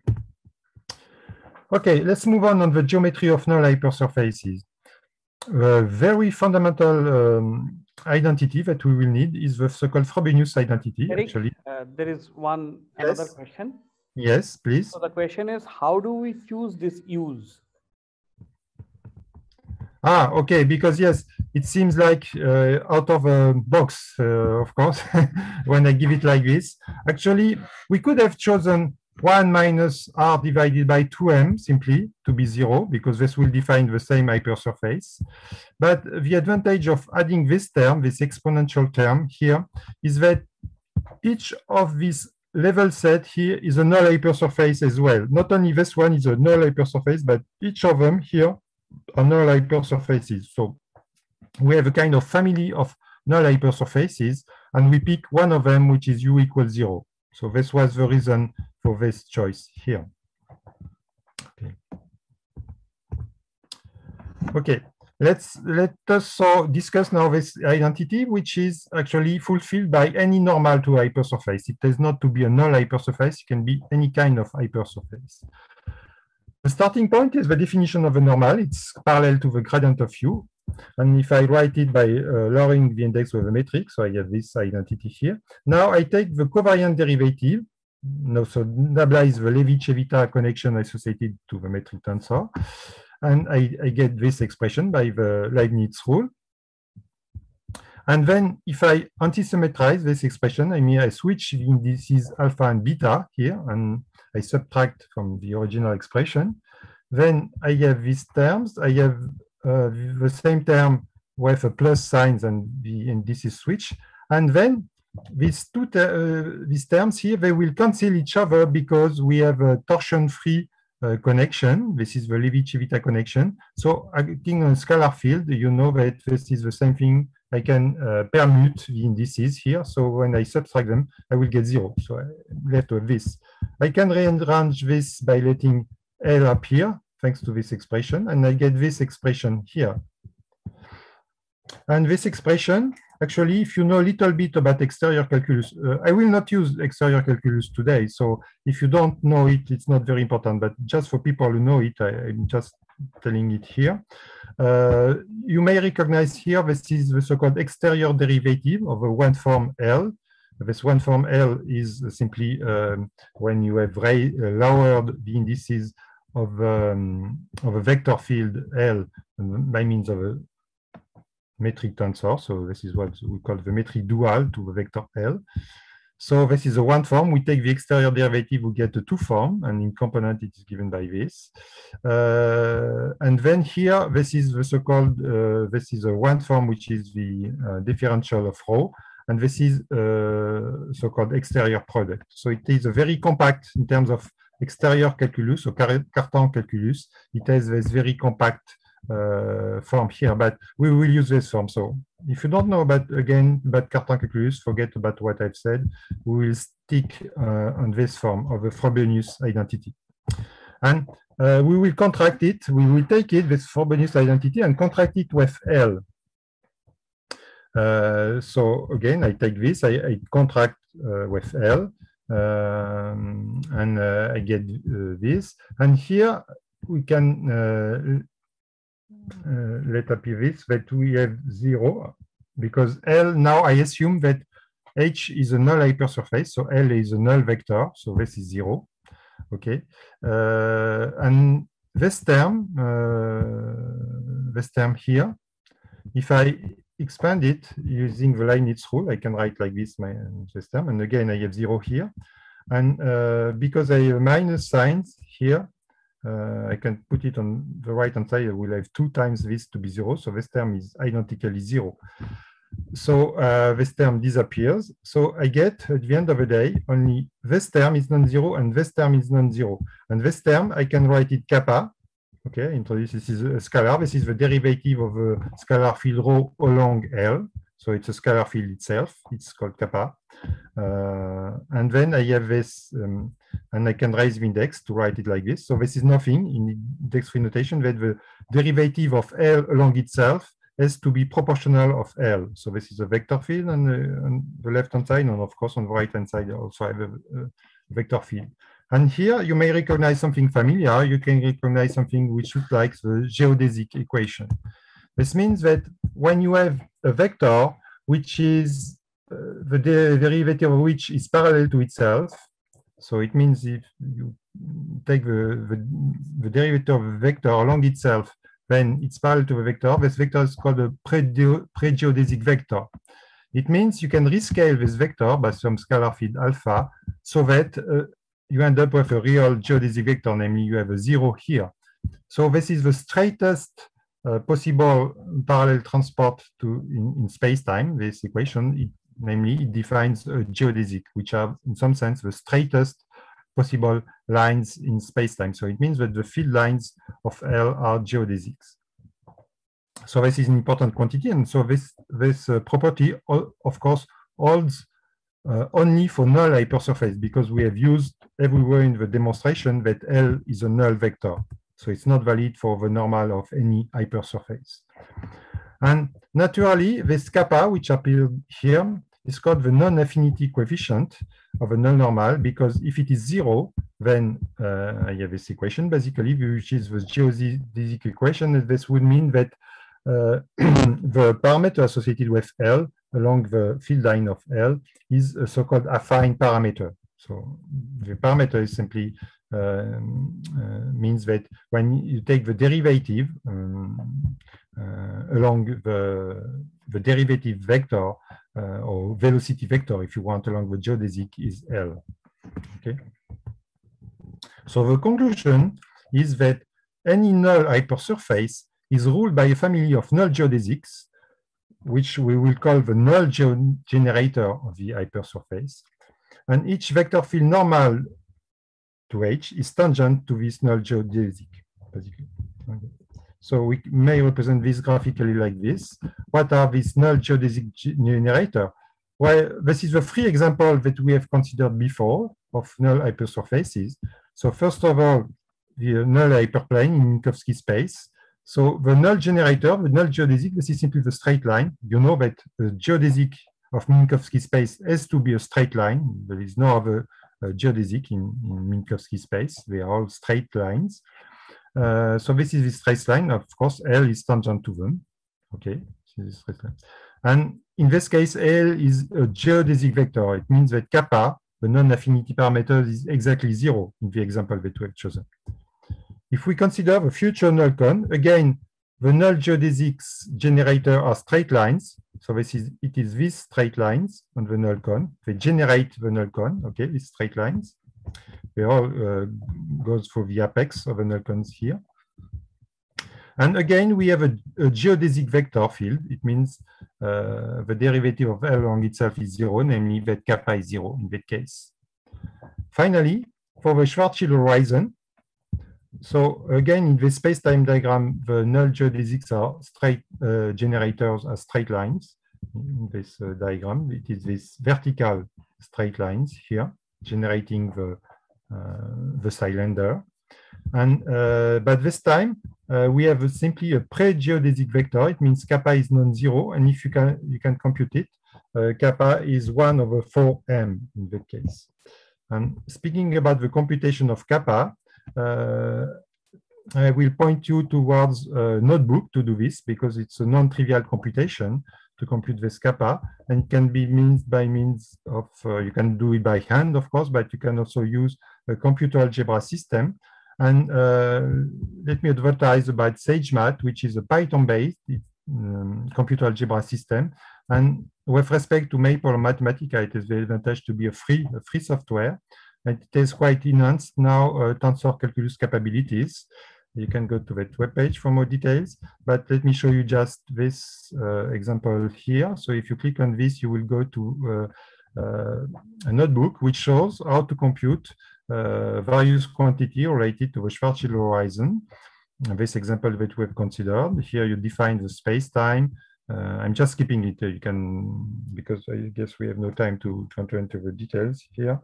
Okay, let's move on the geometry of null hypersurfaces. A very fundamental identity that we will need is the so-called Frobenius identity. Eric, actually, there is another question. Yes, please. So the question is, how do we choose this use? Ah, okay, because yes, it seems like out of a box, of course, when I give it like this. Actually, we could have chosen 1 minus r divided by 2m simply to be 0, because this will define the same hypersurface. But the advantage of adding this term, this exponential term here, is that each of these level set here is a null hypersurface as well. Not only this one is a null hypersurface, but each of them here are null hypersurfaces. So we have a kind of family of null hypersurfaces, and we pick one of them, which is u equals 0. So this was the reason for this choice here. Okay. Okay. Let us so discuss now this identity, which is actually fulfilled by any normal to hypersurface. It does not to be a null hypersurface. It can be any kind of hypersurface. The starting point is the definition of a normal. It's parallel to the gradient of u. And if I write it by lowering the index with a metric, so I have this identity here. Now I take the covariant derivative. No, so nabla is the Levi-Civita connection associated to the metric tensor. And I get this expression by the Leibniz rule. And then if I antisymmetrize this expression, I mean I switch the indices alpha and beta here, and I subtract from the original expression. Then I have these terms. I have the same term with a plus signs and the indices switch. And then these terms here, they will cancel each other because we have a torsion-free connection. This is the Levi-Civita connection. So acting on a scalar field, you know that this is the same thing. I can permute the indices here. So when I subtract them, I will get 0. So I'm left with this. I can rearrange this by letting L appear, thanks to this expression, and I get this expression here. And this expression, actually, if you know a little bit about exterior calculus, I will not use exterior calculus today. So if you don't know it, it's not very important. But just for people who know it, I'm just telling it here. You may recognize here, this is the so-called exterior derivative of a one form L. This one form L is simply when you have lowered the indices of a vector field L by means of a metric tensor. So this is what we call the metric dual to the vector L. So this is a one form. We take the exterior derivative, we get a two form, and in component it is given by this. And then here, this is the so-called, this is a one form, which is the differential of rho, and this is so-called exterior product. So it is a very compact in terms of exterior calculus or carton calculus. It has this very compact form here, but we will use this form. So if you don't know about carton calculus, forget about what I've said. We will stick on this form of a Frobenius identity. And we will contract it, we will take it, this Frobenius identity, and contract it with L. So again, I take this, I contract with L, and I get this. And here we can let appear this, that we have 0, because L, now I assume that H is a null hypersurface, so L is a null vector, so this is 0. Okay, and this term here, if I expand it using the Leibniz rule, I can write like this this term, and again I have 0 here, and because I have minus signs here, I can put it on the right hand side. I will have 2 times this to be 0, so this term is identically 0. So this term disappears. So I get, at the end of the day, only this term is non-zero and this term is non-zero. And this term, I can write it kappa. Okay, introduce this is a scalar. This is the derivative of a scalar field rho along L. So it's a scalar field itself. It's called kappa. And then I have this, and I can raise the index to write it like this. So this is nothing in index-free notation, that the derivative of L along itself has to be proportional of L. So this is a vector field on the left-hand side, and of course on the right-hand side also have a vector field. And here you may recognize something familiar. You can recognize something which looks like the geodesic equation. This means that when you have a vector which is the derivative of which is parallel to itself, so it means if you take the derivative of a vector along itself, then it's parallel to the vector. This vector is called a pre-geodesic vector. It means you can rescale this vector by some scalar field alpha, so that you end up with a real geodesic vector, namely you have a 0 here. So this is the straightest possible parallel transport in space-time, this equation. Namely, it defines a geodesic, which are in some sense the straightest possible lines in space-time. So it means that the field lines of L are geodesics. So this is an important quantity, and so this property, of course, holds only for null hypersurface, because we have used everywhere in the demonstration that L is a null vector. So it's not valid for the normal of any hypersurface. And naturally, this kappa, which appeared here, is called the non-affinity coefficient of a null normal, because if it is 0, then I have this equation, basically, which is the geodesic equation. And this would mean that the parameter associated with L along the field line of L is a so-called affine parameter. So the parameter is simply means that when you take the derivative along the derivative vector or velocity vector, if you want, along the geodesic is L. Okay. So the conclusion is that any null hypersurface is ruled by a family of null geodesics, which we will call the null generator of the hypersurface. And each vector field normal to H is tangent to this null geodesic, basically. Okay. So we may represent this graphically like this. What are these null geodesic generator? Well, this is the three example that we have considered before of null hypersurfaces. So first of all, the null hyperplane in Minkowski space. So the null generator, the null geodesic, this is simply the straight line. You know that the geodesic of Minkowski space has to be a straight line. There is no other geodesic in Minkowski space. They are all straight lines. So this is the straight line. Of course, L is tangent to them. Okay, this is straight line. And in this case, L is a geodesic vector. It means that kappa, the non-affinity parameter, is exactly 0 in the example that we have chosen. If we consider the future null cone, again, the null geodesics generator are straight lines. So it is these straight lines on the null cone. They generate the null cone, okay, these straight lines. They all goes for the apex of the null cones here. And again, we have a geodesic vector field. It means the derivative of L along itself is 0, namely that kappa is 0 in that case. Finally, for the Schwarzschild horizon, so again, in the space-time diagram, the null geodesics are straight generators as straight lines. In this diagram, it is these vertical straight lines here generating the cylinder. And but this time we have simply a pre-geodesic vector. It means kappa is non-zero, and if you can compute it, kappa is 1/4m in that case. And speaking about the computation of kappa, I will point you towards a notebook to do this because it's a non-trivial computation to compute this kappa, and it can be by means of, you can do it by hand, of course, but you can also use a computer algebra system. And let me advertise about SageMath, which is a Python-based computer algebra system. And with respect to Maple or Mathematica, it has the advantage to be a free software. And it has quite enhanced now tensor calculus capabilities. You can go to that webpage for more details, but let me show you just this example here. So if you click on this, you will go to a notebook which shows how to compute various quantity related to the Schwarzschild horizon. This example that we have considered. Here you define the space-time. I'm just skipping it. You can, because I guess we have no time to enter into the details here.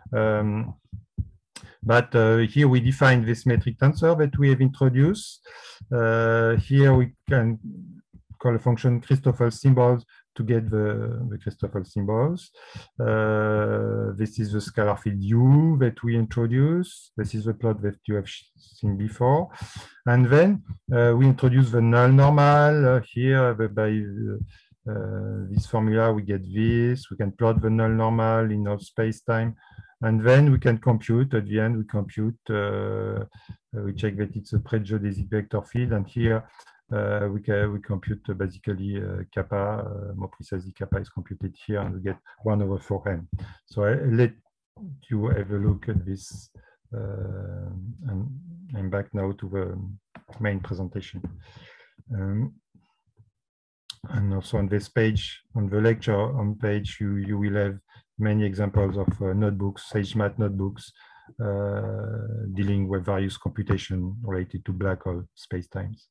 But here we define this metric tensor that we have introduced. Here we can call a function Christoffel symbols to get the Christoffel symbols. This is the scalar field U that we introduce. This is the plot that you have seen before. And then we introduce the null normal. Here by this formula, we get this. We can plot the null normal in our space-time. And then we can compute, at the end, we compute, we check that it's a pre-geodesic vector field. And here we compute basically kappa, more precisely kappa is computed here, and we get 1/4m. So I let you have a look at this. And I'm back now to the main presentation. And also on this page, on the lecture on page, you will have many examples of notebooks, SageMath notebooks, dealing with various computation related to black hole spacetimes.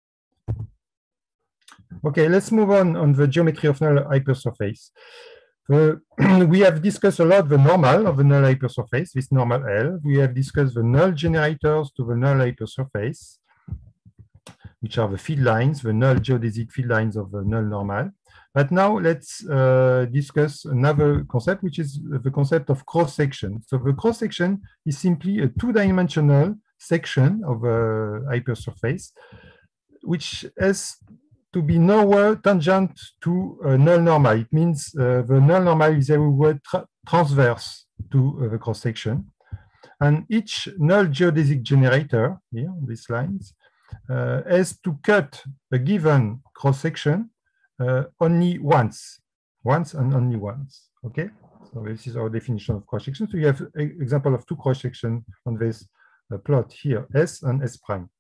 Okay, let's move on the geometry of null hypersurface. We have discussed a lot the normal of the null hypersurface, this normal L. We have discussed the null generators to the null hypersurface, which are the field lines, the null geodesic field lines of the null normal. But now let's discuss another concept, which is the concept of cross-section. So the cross-section is simply a two-dimensional section of a hypersurface, which has to be nowhere tangent to a null normal. It means the null normal is everywhere transverse to the cross-section. And each null geodesic generator, here on these lines, has to cut a given cross-section only once and only once. Okay, so this is our definition of cross-section. So you have an example of two cross-sections on this plot here, S and S prime.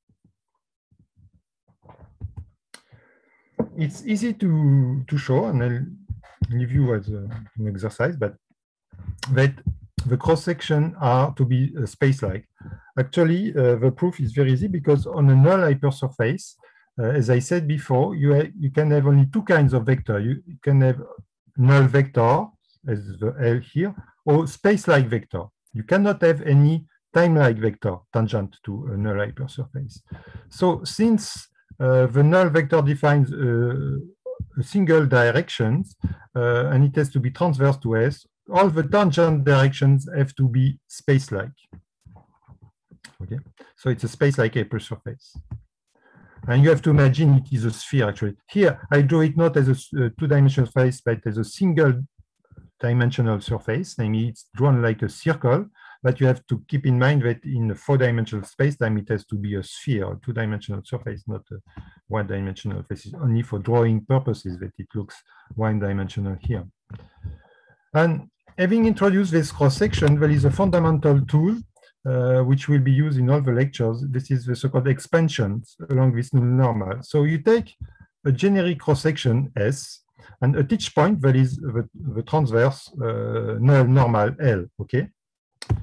It's easy to show, and I'll leave you as an exercise, but that the cross-section are to be space-like. Actually, the proof is very easy because on a null hypersurface, as I said before, you can have only two kinds of vector. You can have null vector, as the L here, or space-like vector. You cannot have any time-like vector tangent to a null hypersurface. So since the null vector defines a single direction, and it has to be transverse to S, all the tangent directions have to be space-like. Okay, so it's a space-like hypersurface. And you have to imagine it is a sphere, actually. Here, I draw it not as a two-dimensional surface, but as a single-dimensional surface, namely it's drawn like a circle, but you have to keep in mind that in a four-dimensional space-time, it has to be a sphere, a two-dimensional surface, not a one-dimensional surface. It's only for drawing purposes that it looks one-dimensional here. And having introduced this cross-section, there is a fundamental tool which will be used in all the lectures. This is the so-called expansions along this normal. So you take a generic cross-section S, and at each point there is the transverse null normal L, okay?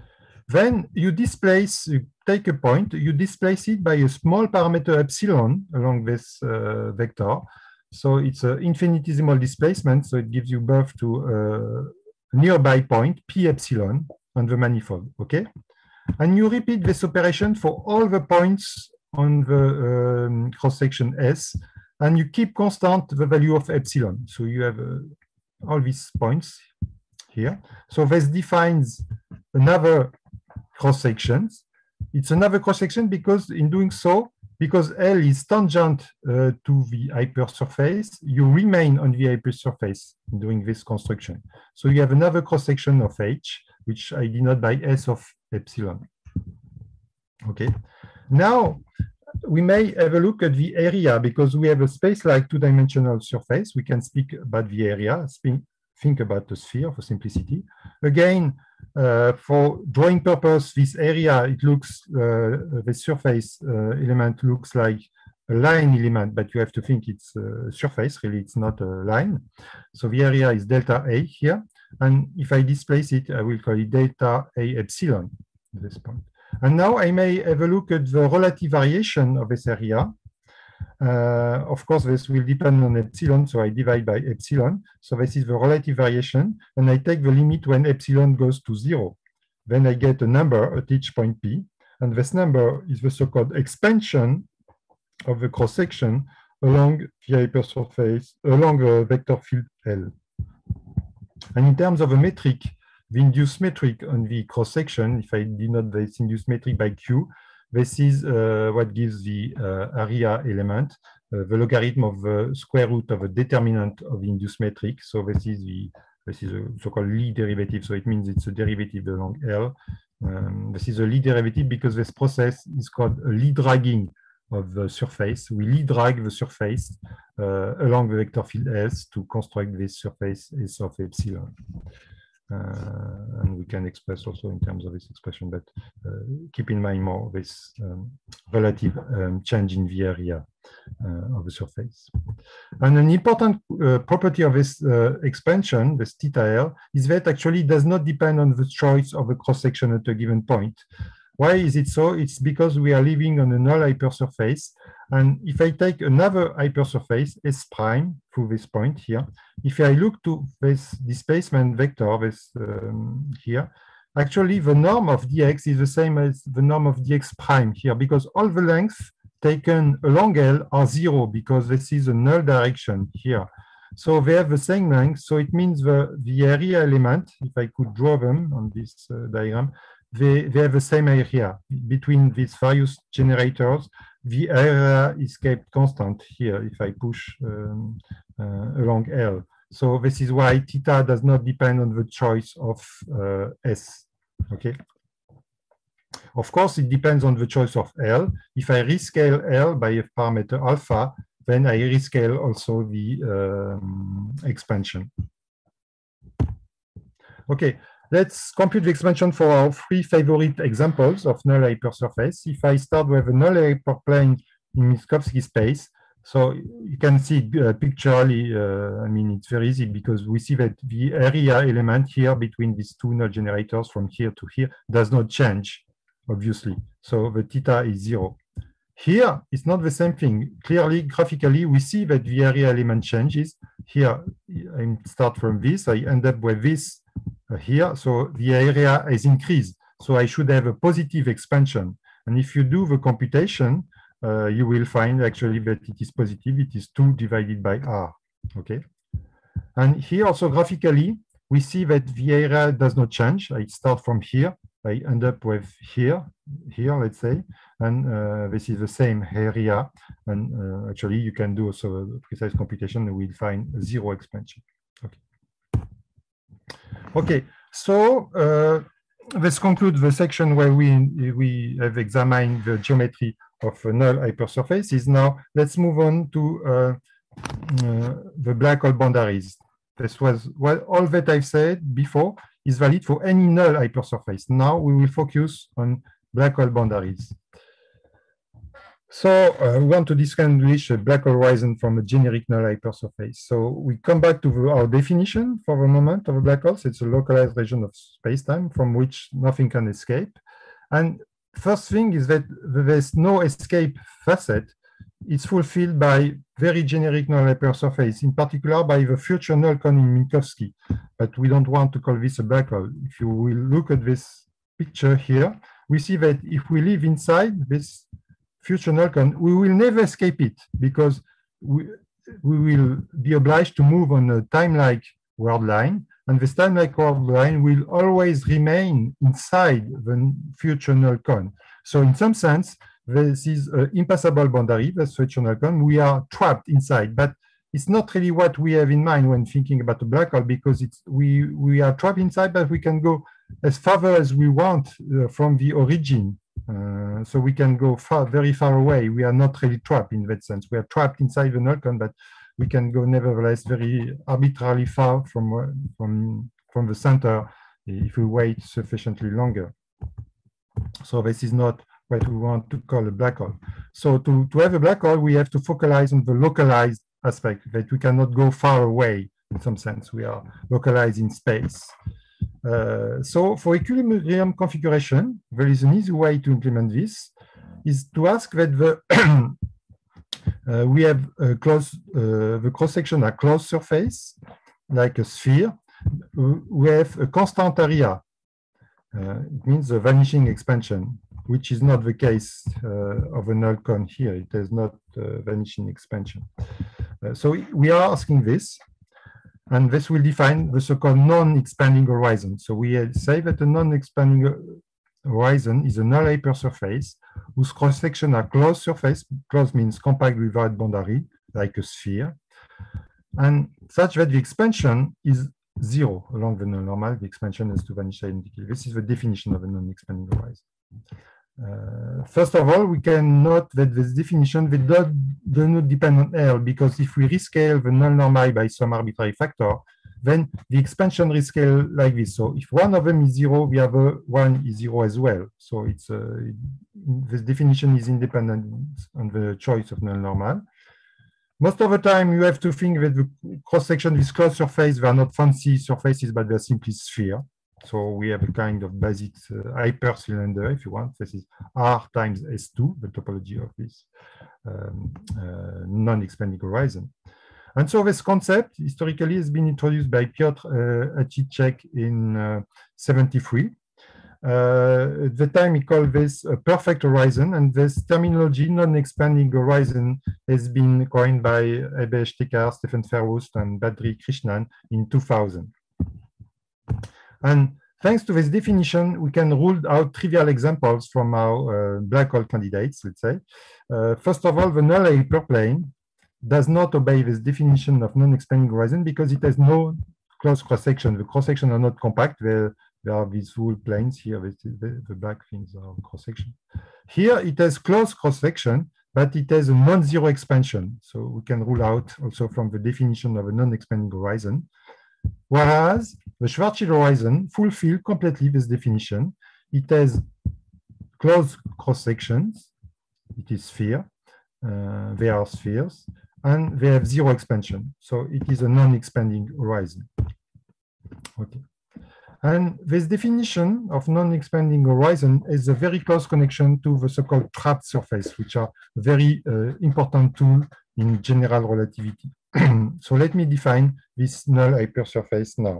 Then you displace, you take a point, you displace it by a small parameter epsilon along this vector. So it's an infinitesimal displacement, so it gives you birth to a nearby point, p epsilon, on the manifold, okay? And you repeat this operation for all the points on the cross-section S, and you keep constant the value of epsilon. So you have all these points here. So this defines another cross-sections. It's another cross-section because in doing so, because L is tangent to the hypersurface, you remain on the hypersurface doing this construction. So you have another cross-section of H, which I denote by S of epsilon. Okay. Now we may have a look at the area because we have a space-like two-dimensional surface. We can speak about the area, think about the sphere for simplicity. Again, for drawing purpose, this area, it looks, the surface element looks like a line element, but you have to think it's a surface, really, it's not a line. So the area is delta A here. And if I displace it, I will call it delta A epsilon at this point. And now I may have a look at the relative variation of this area. Of course, this will depend on epsilon, so I divide by epsilon. So this is the relative variation, and I take the limit when epsilon goes to 0. Then I get a number at each point P, and this number is the so-called expansion of the cross-section along the hypersurface, along the vector field L. And in terms of a metric, the induced metric on the cross-section, if I denote this induced metric by Q, this is what gives the area element, the logarithm of the square root of a determinant of the induced metric. So this is a so-called Lie derivative. So it means it's a derivative along L. This is a Lie derivative because this process is called a Lie dragging of the surface. We Lie drag the surface along the vector field S to construct this surface S of epsilon. And we can express also in terms of this expression, but keep in mind more this relative change in the area of the surface. And an important property of this expansion, this theta L, is that actually does not depend on the choice of a cross-section at a given point. Why is it so? It's because we are living on a null hypersurface. And if I take another hypersurface, S prime, through this point here, if I look to this displacement vector, this here, actually the norm of dx is the same as the norm of dx prime here, because all the lengths taken along L are 0, because this is a null direction here. So they have the same length. So it means the area element, if I could draw them on this diagram, they have the same area between these various generators. The area is kept constant here if I push along L. So this is why theta does not depend on the choice of S. Okay. Of course, it depends on the choice of L. If I rescale L by a parameter alpha, then I rescale also the expansion. Okay. Let's compute the expansion for our three favorite examples of null hypersurface. If I start with a null hyperplane in Minkowski space, so you can see pictorially, I mean, it's very easy because we see that the area element here between these two null generators from here to here does not change, obviously. So the theta is 0. Here, it's not the same thing. Clearly, graphically, we see that the area element changes. Here, I start from this, I end up with this here, so the area is increased. So I should have a positive expansion. And if you do the computation, you will find actually that it is positive. It is 2 divided by R. Okay. And here also graphically, we see that the area does not change. I start from here. I end up with here, let's say, and this is the same area. And actually, you can do also a precise computation. And we'll find 0 expansion. Okay. Okay, so let's conclude the section where we have examined the geometry of a null hypersurfaces. Now let's move on to the black hole boundaries. This was all that I've said before is valid for any null hypersurface. Now we will focus on black hole boundaries. So we want to distinguish a black horizon from a generic null hypersurface. So we come back to our definition for the moment of a black hole. So it's a localized region of space-time from which nothing can escape. And first thing is that there's no escape facet. It's fulfilled by very generic null hypersurface, in particular by the future null cone in Minkowski. But we don't want to call this a black hole. If you will look at this picture here, we see that if we live inside this future null cone, we will never escape it because we will be obliged to move on a time-like world line, and this time-like world line will always remain inside the future null cone. So in some sense, this is an impassable boundary, the future null cone. We are trapped inside, but it's not really what we have in mind when thinking about a black hole, because we are trapped inside, but we can go as far as we want from the origin. So we can go very far away. We are not really trapped in that sense. We are trapped inside the null cone, but we can go nevertheless very arbitrarily far from the center if we wait sufficiently longer. So this is not what we want to call a black hole. So to have a black hole, we have to focalize on the localized aspect, that we cannot go far away in some sense. We are localized in space. So for equilibrium configuration, there is an easy way to implement this, is to ask that we have the cross-section a closed surface, like a sphere. We have a constant area. It means a vanishing expansion, which is not the case of a null cone here. It has not vanishing expansion. So we are asking this. And this will define the so-called non-expanding horizon. So we say that a non-expanding horizon is a null hypersurface whose cross-section are closed surface. Closed means compact without boundary, like a sphere, and such that the expansion is zero along the null normal. The expansion has to vanish identically. This is the definition of a non-expanding horizon. First of all, we can note that this definition does not depend on L, because if we rescale the null normal by some arbitrary factor, then the expansion rescale like this. So if one of them is zero, the other one is zero as well. So it's this definition is independent on the choice of null normal. Most of the time, you have to think that the cross-section with closed surface, they are not fancy surfaces, but they're simply sphere. So we have a kind of basic hypercylinder, if you want. This is R times S2, the topology of this non-expanding horizon. And so this concept historically has been introduced by Piotr Hatzicek in 73. At the time, he called this a perfect horizon, and this terminology, non-expanding horizon, has been coined by Ebesh Tekar, Stephen Verwoest, and Badri Krishnan in 2000. And thanks to this definition, we can rule out trivial examples from our black hole candidates, let's say. First of all, the null hyperplane does not obey this definition of non-expanding horizon because it has no closed cross-section. The cross-section are not compact. There are these full planes here. The black things are cross-section. Here, it has closed cross-section, but it has a non-zero expansion. So we can rule out also from the definition of a non-expanding horizon. Whereas the Schwarzschild horizon fulfills completely this definition. It has closed cross-sections. It is sphere. They are spheres. And they have zero expansion. So it is a non-expanding horizon. Okay. And this definition of non-expanding horizon is a very close connection to the so-called trapped surface, which are a very important tool in general relativity. So let me define this null hypersurface now.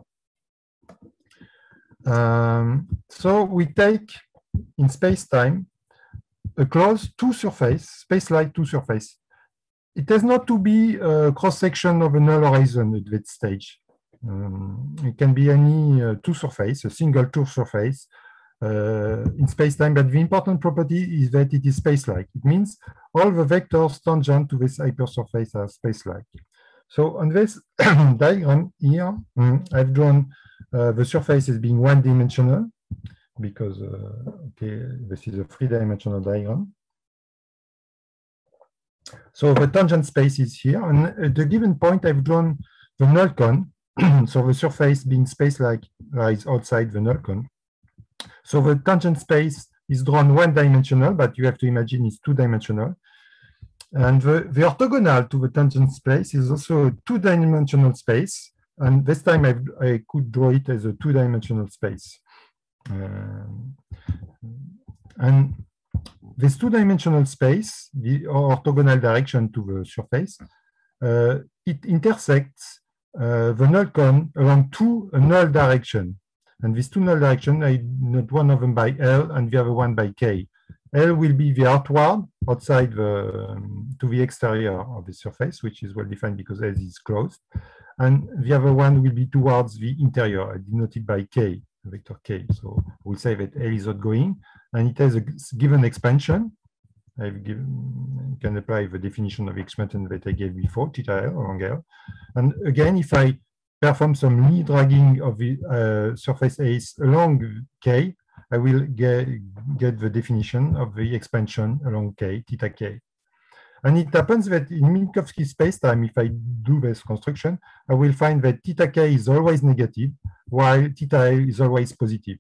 So we take in space-time a closed two-surface, space-like two-surface. It has not to be a cross-section of a null horizon at that stage. It can be any two-surface, a single two-surface in space-time, but the important property is that it is space-like. It means all the vectors tangent to this hypersurface are space-like. So on this diagram here, I've drawn the surface as being one-dimensional because okay, this is a three-dimensional diagram. So the tangent space is here, and at the given point, I've drawn the null cone. So the surface being space-like lies outside the null cone. So the tangent space is drawn one-dimensional, but you have to imagine it's two-dimensional. And the orthogonal to the tangent space is also a two-dimensional space. And this time I could draw it as a two-dimensional space. And this two-dimensional space, the orthogonal direction to the surface, it intersects the null cone along two null directions. And these two null directions, I note one of them by L and the other one by K. L will be the outward, outside to the exterior of the surface, which is well defined because L is closed. And the other one will be towards the interior, I denoted by K, vector K. So we'll say that L is outgoing, and it has a given expansion. I can apply the definition of expansion that I gave before, theta L along L. And again, if I perform some Lie dragging of the surface ACE along K, I will get the definition of the expansion along K, theta K. And it happens that in Minkowski spacetime, if I do this construction, I will find that theta K is always negative, while theta L is always positive.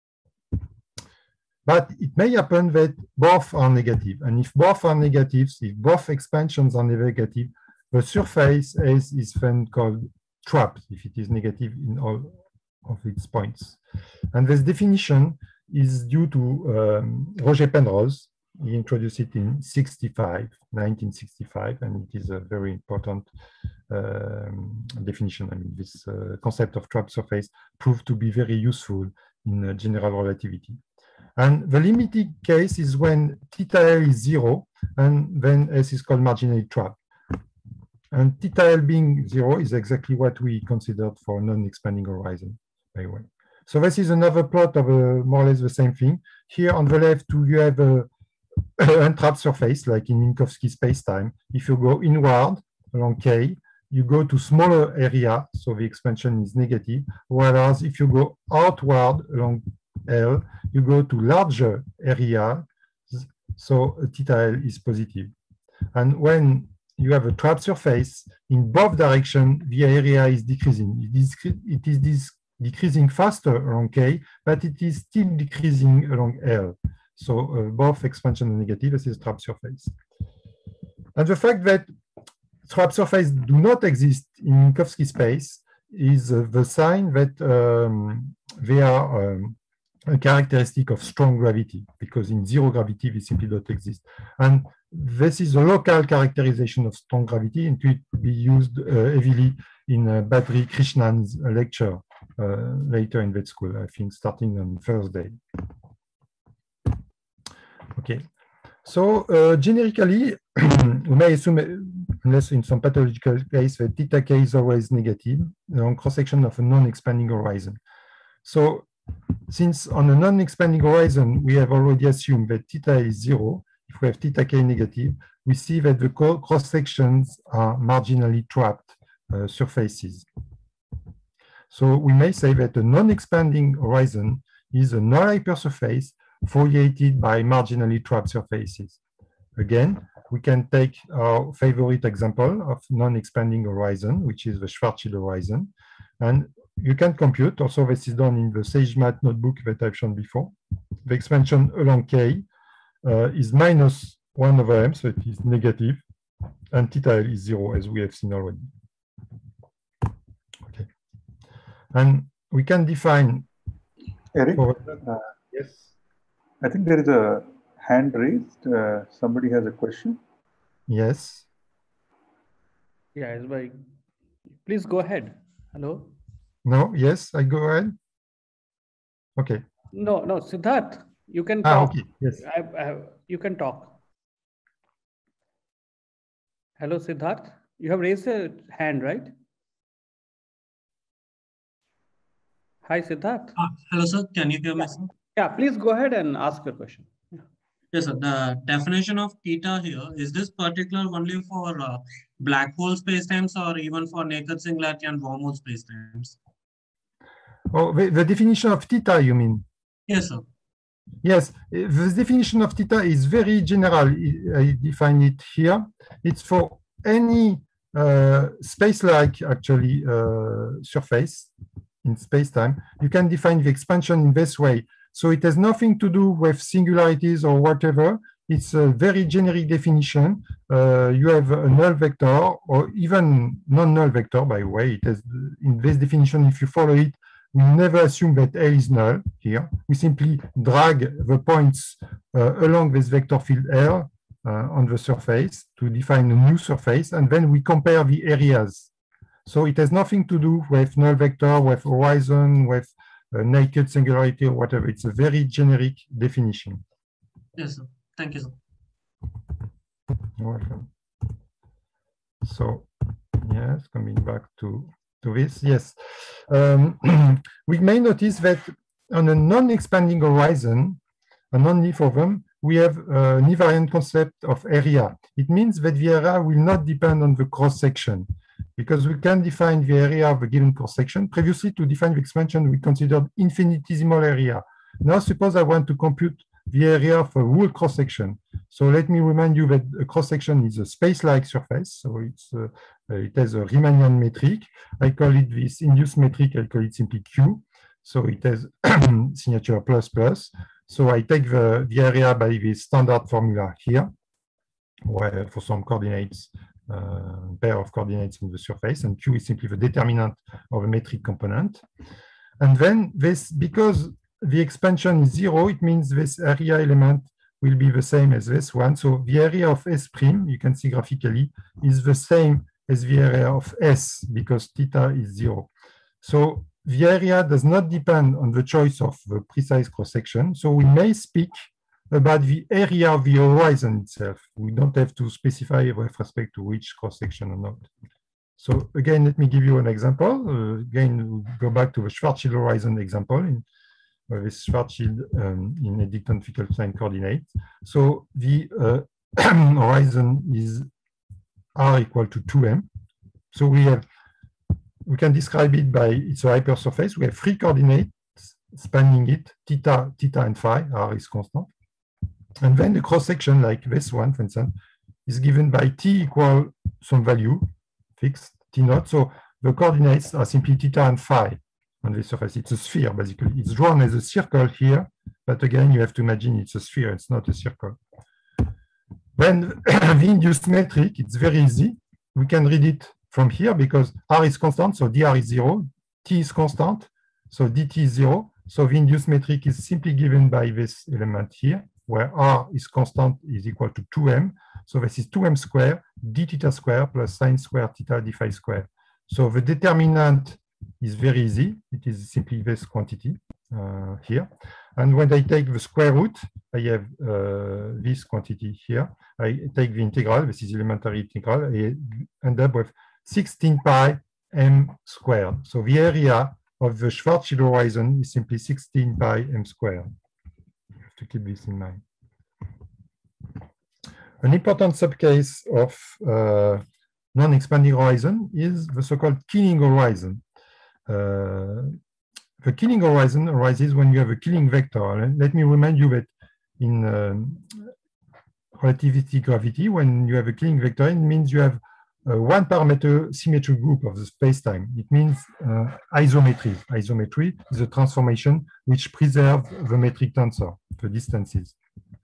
But it may happen that both are negative. And if both are negatives, if both expansions are negative, the surface is then called trapped if it is negative in all of its points. And this definition is due to Roger Penrose. He introduced it in 1965, and it is a very important definition. I mean, this concept of trapped surface proved to be very useful in general relativity. And the limiting case is when theta L is 0, and then S is called marginally trapped. And theta L being 0 is exactly what we considered for non-expanding horizon, by the way. So this is another plot of more or less the same thing. Here on the left, you have a untrapped surface, like in Minkowski spacetime. If you go inward along K, you go to smaller area, so the expansion is negative. Whereas if you go outward along L, you go to larger area, so theta L is positive. And when you have a trapped surface, in both directions, the area is decreasing. It is decreasing faster along K, but it is still decreasing along L. So both expansion and negative, this is trapped surface. And the fact that trapped surfaces do not exist in Minkowski space is the sign that they are a characteristic of strong gravity, because in zero gravity, they simply don't exist. And this is a local characterization of strong gravity, and it will be used heavily in Badri Krishnan's lecture later in vet school, I think starting on Thursday. Okay, so generically, we may assume, unless in some pathological case, that theta K is always negative on cross-section of a non-expanding horizon. So since on a non-expanding horizon, we have already assumed that theta is 0, if we have theta K negative, we see that the cross-sections are marginally trapped surfaces. So we may say that a non-expanding horizon is a null hypersurface foliated by marginally trapped surfaces. Again, we can take our favorite example of non-expanding horizon, which is the Schwarzschild horizon. And you can compute, also this is done in the SageMath notebook that I've shown before. The expansion along K is minus 1 over m, so it is negative, and theta L is 0, as we have seen already. Okay. And we can define... Eric? Yes? I think there is a hand raised. Somebody has a question. Yes. Yeah, please go ahead. Hello? No, yes, I go ahead. Okay. No, Siddharth, you can talk. Okay, yes. You can talk. Hello, Siddharth. You have raised a hand, right? Hi, Siddharth. Hello, sir. Can you hear me, sir? Yeah, please go ahead and ask your question. Yes, sir. The definition of theta here, is this particular only for black hole spacetimes or even for naked singularity and wormhole spacetimes? Oh, the definition of theta, you mean? Yes, sir. Yes, the definition of theta is very general. I define it here. It's for any space-like, actually, surface in space-time. You can define the expansion in this way. So it has nothing to do with singularities or whatever. it's a very generic definition. You have a null vector or even non-null vector, by the way. It has, in this definition, if you follow it, we never assume that L is null here. We simply drag the points along this vector field L on the surface to define a new surface, and then we compare the areas. So it has nothing to do with null vector, with horizon, with naked singularity or whatever. It's a very generic definition. Yes, sir. Thank you, sir. You're welcome. So, yes, coming back to this, yes. We may notice that on a non-expanding horizon, and only for them, we have an invariant concept of area. It means that the area will not depend on the cross-section, because we can define the area of a given cross-section. Previously, to define the expansion, we considered infinitesimal area. Now, suppose I want to compute the area of a whole cross-section. So let me remind you that a cross-section is a space-like surface. So it has a Riemannian metric. I call it this induced metric. I call it simply Q. So it has signature plus plus. So I take the area by the standard formula here, where for some coordinates, pair of coordinates on the surface, and Q is simply the determinant of a metric component. And then this, because the expansion is 0, it means this area element will be the same as this one. So the area of S prime, you can see graphically, is the same as the area of S because theta is 0. So the area does not depend on the choice of the precise cross-section. So we may speak about the area of the horizon itself. We don't have to specify with respect to which cross-section or not. So again, let me give you an example. Again, we'll go back to the Schwarzschild horizon example with Schwarzschild in Eddington-Finkelstein coordinate. So the horizon is R equal to 2m. So we can describe it by it's a hypersurface. We have 3 coordinates spanning it, theta, and phi. R is constant. And then the cross-section, like this one, for instance, is given by t equal some value, fixed, t naught. So the coordinates are simply theta and phi on the surface. It's a sphere, basically. It's drawn as a circle here, but again, you have to imagine it's a sphere. It's not a circle. Then the induced metric, it's very easy. We can read it from here because R is constant, so dr is 0. T is constant, so dt is 0. So the induced metric is simply given by this element here, where R is constant is equal to 2m. So this is 2m squared d theta squared plus sine squared theta d phi squared. So the determinant is very easy. It is simply this quantity here. And when I take the square root, I have this quantity here. I take the integral, this is elementary integral, I end up with 16 pi m squared. So the area of the Schwarzschild horizon is simply 16 pi m squared. You have to keep this in mind. An important subcase of non-expanding horizon is the so-called Killing horizon. The Killing horizon arises when you have a Killing vector. Let me remind you that in relativity gravity, when you have a Killing vector, it means you have one parameter symmetric group of the space-time. It means isometry. Isometry is a transformation which preserves the metric tensor, the distances.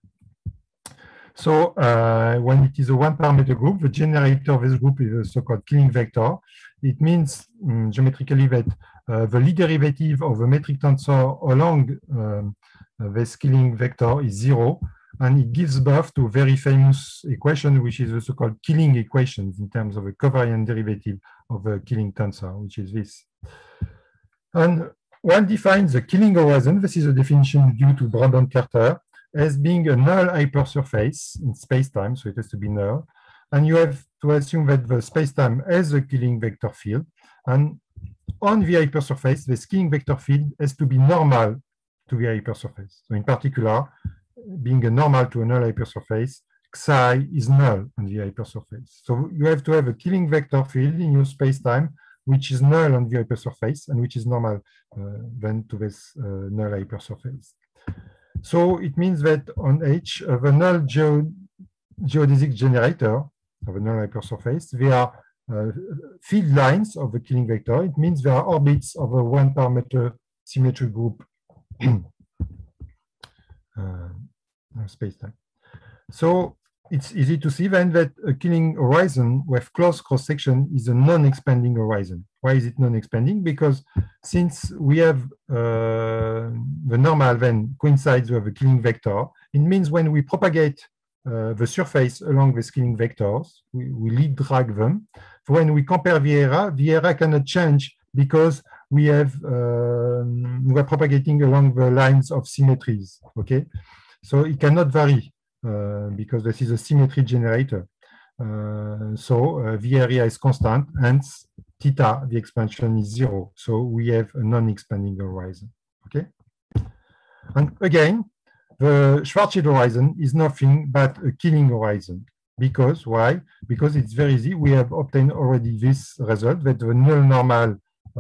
So when it is a one parameter group, the generator of this group is a so-called Killing vector. It means geometrically that the Lie derivative of the metric tensor along this Killing vector is 0, and it gives birth to a very famous equation, which is the so-called Killing equations in terms of a covariant derivative of the Killing tensor, which is this. And one defines the Killing horizon. This is a definition due to Brandon Carter as being a null hypersurface in space-time, so it has to be null. And you have to assume that the space-time has a Killing vector field. And on the hypersurface, the Killing vector field has to be normal to the hypersurface. So in particular, being a normal to a null hypersurface, Xi is null on the hypersurface. So you have to have a Killing vector field in your space-time, which is null on the hypersurface and which is normal then to this null hypersurface. So it means that on H of a null geodesic generator of a null hypersurface, there are field lines of the Killing vector. It means there are orbits of a one parameter symmetric group space-time. So it's easy to see then that a Killing horizon with close cross-section is a non-expanding horizon. Why is it non-expanding? Because since we have the normal then coincides with the Killing vector, it means when we propagate the surface along the Killing vectors, we lead drag them. When we compare Vieira cannot change because we are propagating along the lines of symmetries. Okay, so it cannot vary because this is a symmetry generator. V area is constant, hence theta, the expansion is 0. So we have a non-expanding horizon. Okay, and again, the Schwarzschild horizon is nothing but a Killing horizon. Because why? Because it's very easy. We have obtained already this result that the null normal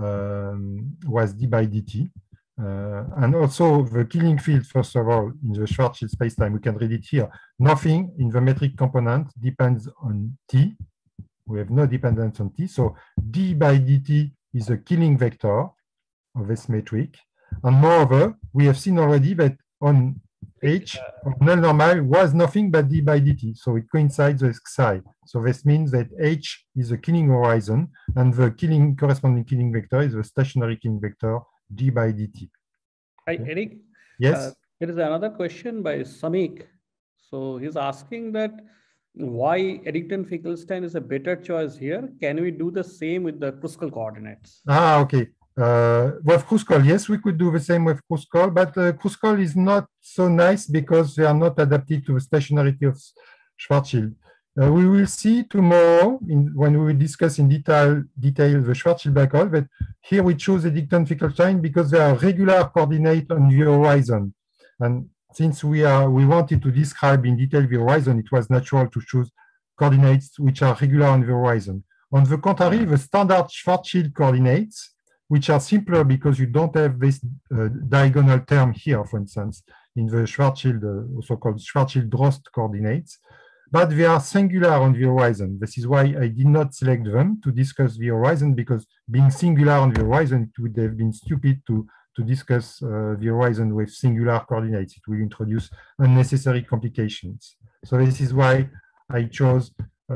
was d by dt. And also the Killing field, first of all, in the Schwarzschild spacetime, we can read it here. Nothing in the metric component depends on t. We have no dependence on t. So d by dt is a Killing vector of this metric. And moreover, we have seen already that on H of null normal was nothing but d by dt. So it coincides with psi. So this means that H is a Killing horizon, and the corresponding Killing vector is the stationary Killing vector d by dt. Hi, Eric. Yes. There is another question by Samik. So he's asking that why Eddington-Finkelstein is a better choice here. Can we do the same with the Kruskal coordinates? Okay. With Kruskal, yes, we could do the same with Kruskal, but Kruskal is not so nice because they are not adapted to the stationarity of Schwarzschild. We will see tomorrow when we will discuss in detail the Schwarzschild black hole, but here we choose Eddington-Finkelstein because they are regular coordinate on the horizon. And since we wanted to describe in detail the horizon, it was natural to choose coordinates which are regular on the horizon. On the contrary, the standard Schwarzschild coordinates, which are simpler because you don't have this diagonal term here, for instance, in the Schwarzschild, also called Schwarzschild-Drost coordinates, but they are singular on the horizon. This is why I did not select them to discuss the horizon, because being singular on the horizon, it would have been stupid to discuss the horizon with singular coordinates. It will introduce unnecessary complications. So this is why I chose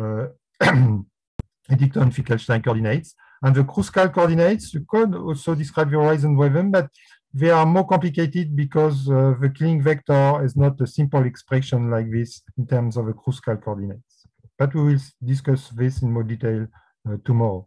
Eddington-Finkelstein coordinates. And the Kruskal coordinates, you could also describe the horizon with them, but they are more complicated because the Killing vector is not a simple expression like this in terms of the Kruskal coordinates. But we will discuss this in more detail tomorrow.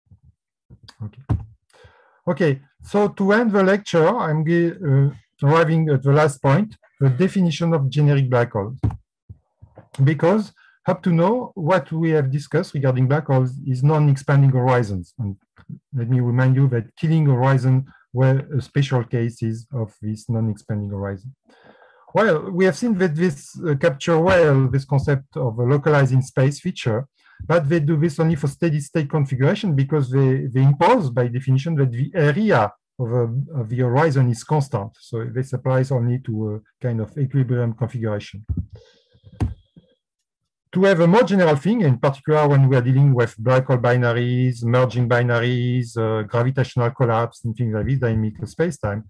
Okay, so to end the lecture, I'm arriving at the last point, the definition of generic black holes. Because up to now, what we have discussed regarding black holes is non-expanding horizons. And let me remind you that Killing horizon were special cases of this non-expanding horizon. Well, we have seen that this capture well this concept of a localized in space feature, but they do this only for steady state configuration because they impose by definition that the area of the horizon is constant. So this applies only to a kind of equilibrium configuration. To have a more general thing, in particular when we are dealing with black hole binaries, merging binaries, gravitational collapse, and things like this, dynamical spacetime,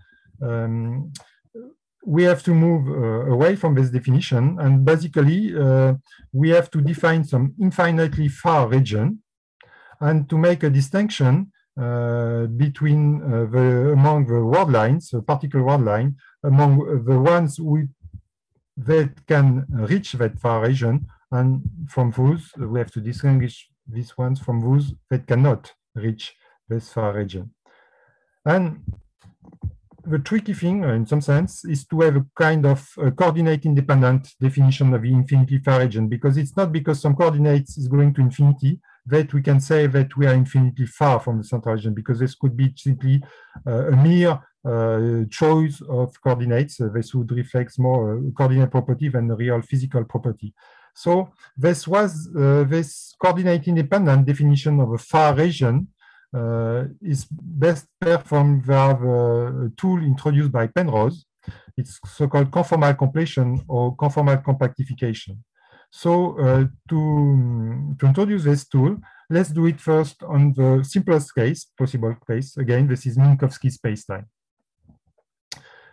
we have to move away from this definition. And basically, we have to define some infinitely far region and to make a distinction between among the world lines, a particle world line, among the ones that can reach that far region, and from those, we have to distinguish these ones from those that cannot reach this far region. And the tricky thing, in some sense, is to have a kind of coordinate-independent definition of the infinitely far region, because it's not because some coordinates is going to infinity that we can say that we are infinitely far from the central region, because this could be simply a mere choice of coordinates. This would reflect more coordinate property than a real physical property. So this was this coordinate-independent definition of a far region is best performed via the tool introduced by Penrose. It's so-called conformal completion or conformal compactification. So to introduce this tool, let's do it first on the simplest case, possible case. Again, this is Minkowski spacetime.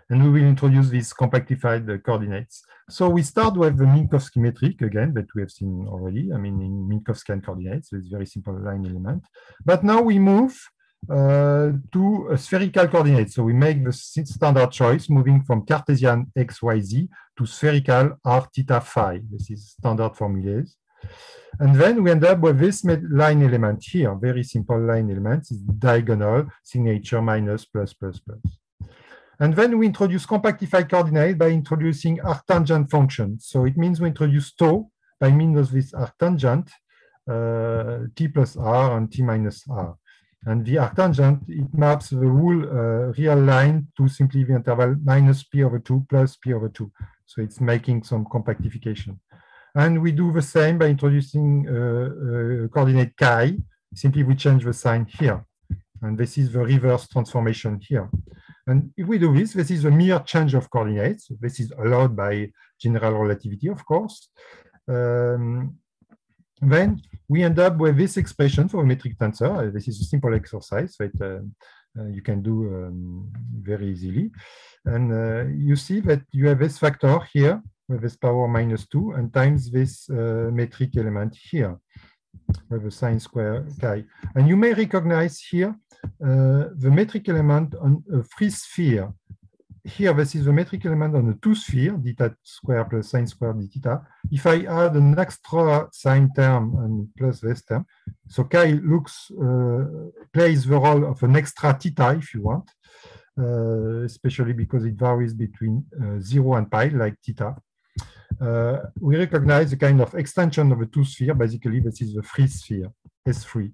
and we will introduce these compactified coordinates. So we start with the Minkowski metric again that we have seen already. I mean, in Minkowskian coordinates, so it's very simple line element. But now we move to a spherical coordinate. So we make the standard choice, moving from Cartesian x, y, z to spherical r, theta, phi. This is standard formulas. And then we end up with this line element here, very simple line element, is diagonal, signature minus, plus, plus, plus. And then we introduce compactified coordinate by introducing arctangent function. So it means we introduce tau by means of this arctangent, t plus r and t minus r. And the arctangent, it maps the whole real line to simply the interval minus p over 2 plus p over 2. So it's making some compactification. And we do the same by introducing coordinate chi. Simply we change the sign here. And this is the reverse transformation here. And if we do this, this is a mere change of coordinates. This is allowed by general relativity, of course. Then we end up with this expression for a metric tensor. This is a simple exercise that you can do very easily. And you see that you have this factor here with this power -2 and times this metric element here with a sine square chi. And you may recognize here the metric element on a free sphere. Here, this is the metric element on a two sphere, d theta square plus sine square d theta. If I add an extra sine term and plus this term, so chi looks, plays the role of an extra theta, if you want, especially because it varies between 0 and pi, like theta. We recognize the kind of extension of a two sphere. Basically, this is the free sphere, S3.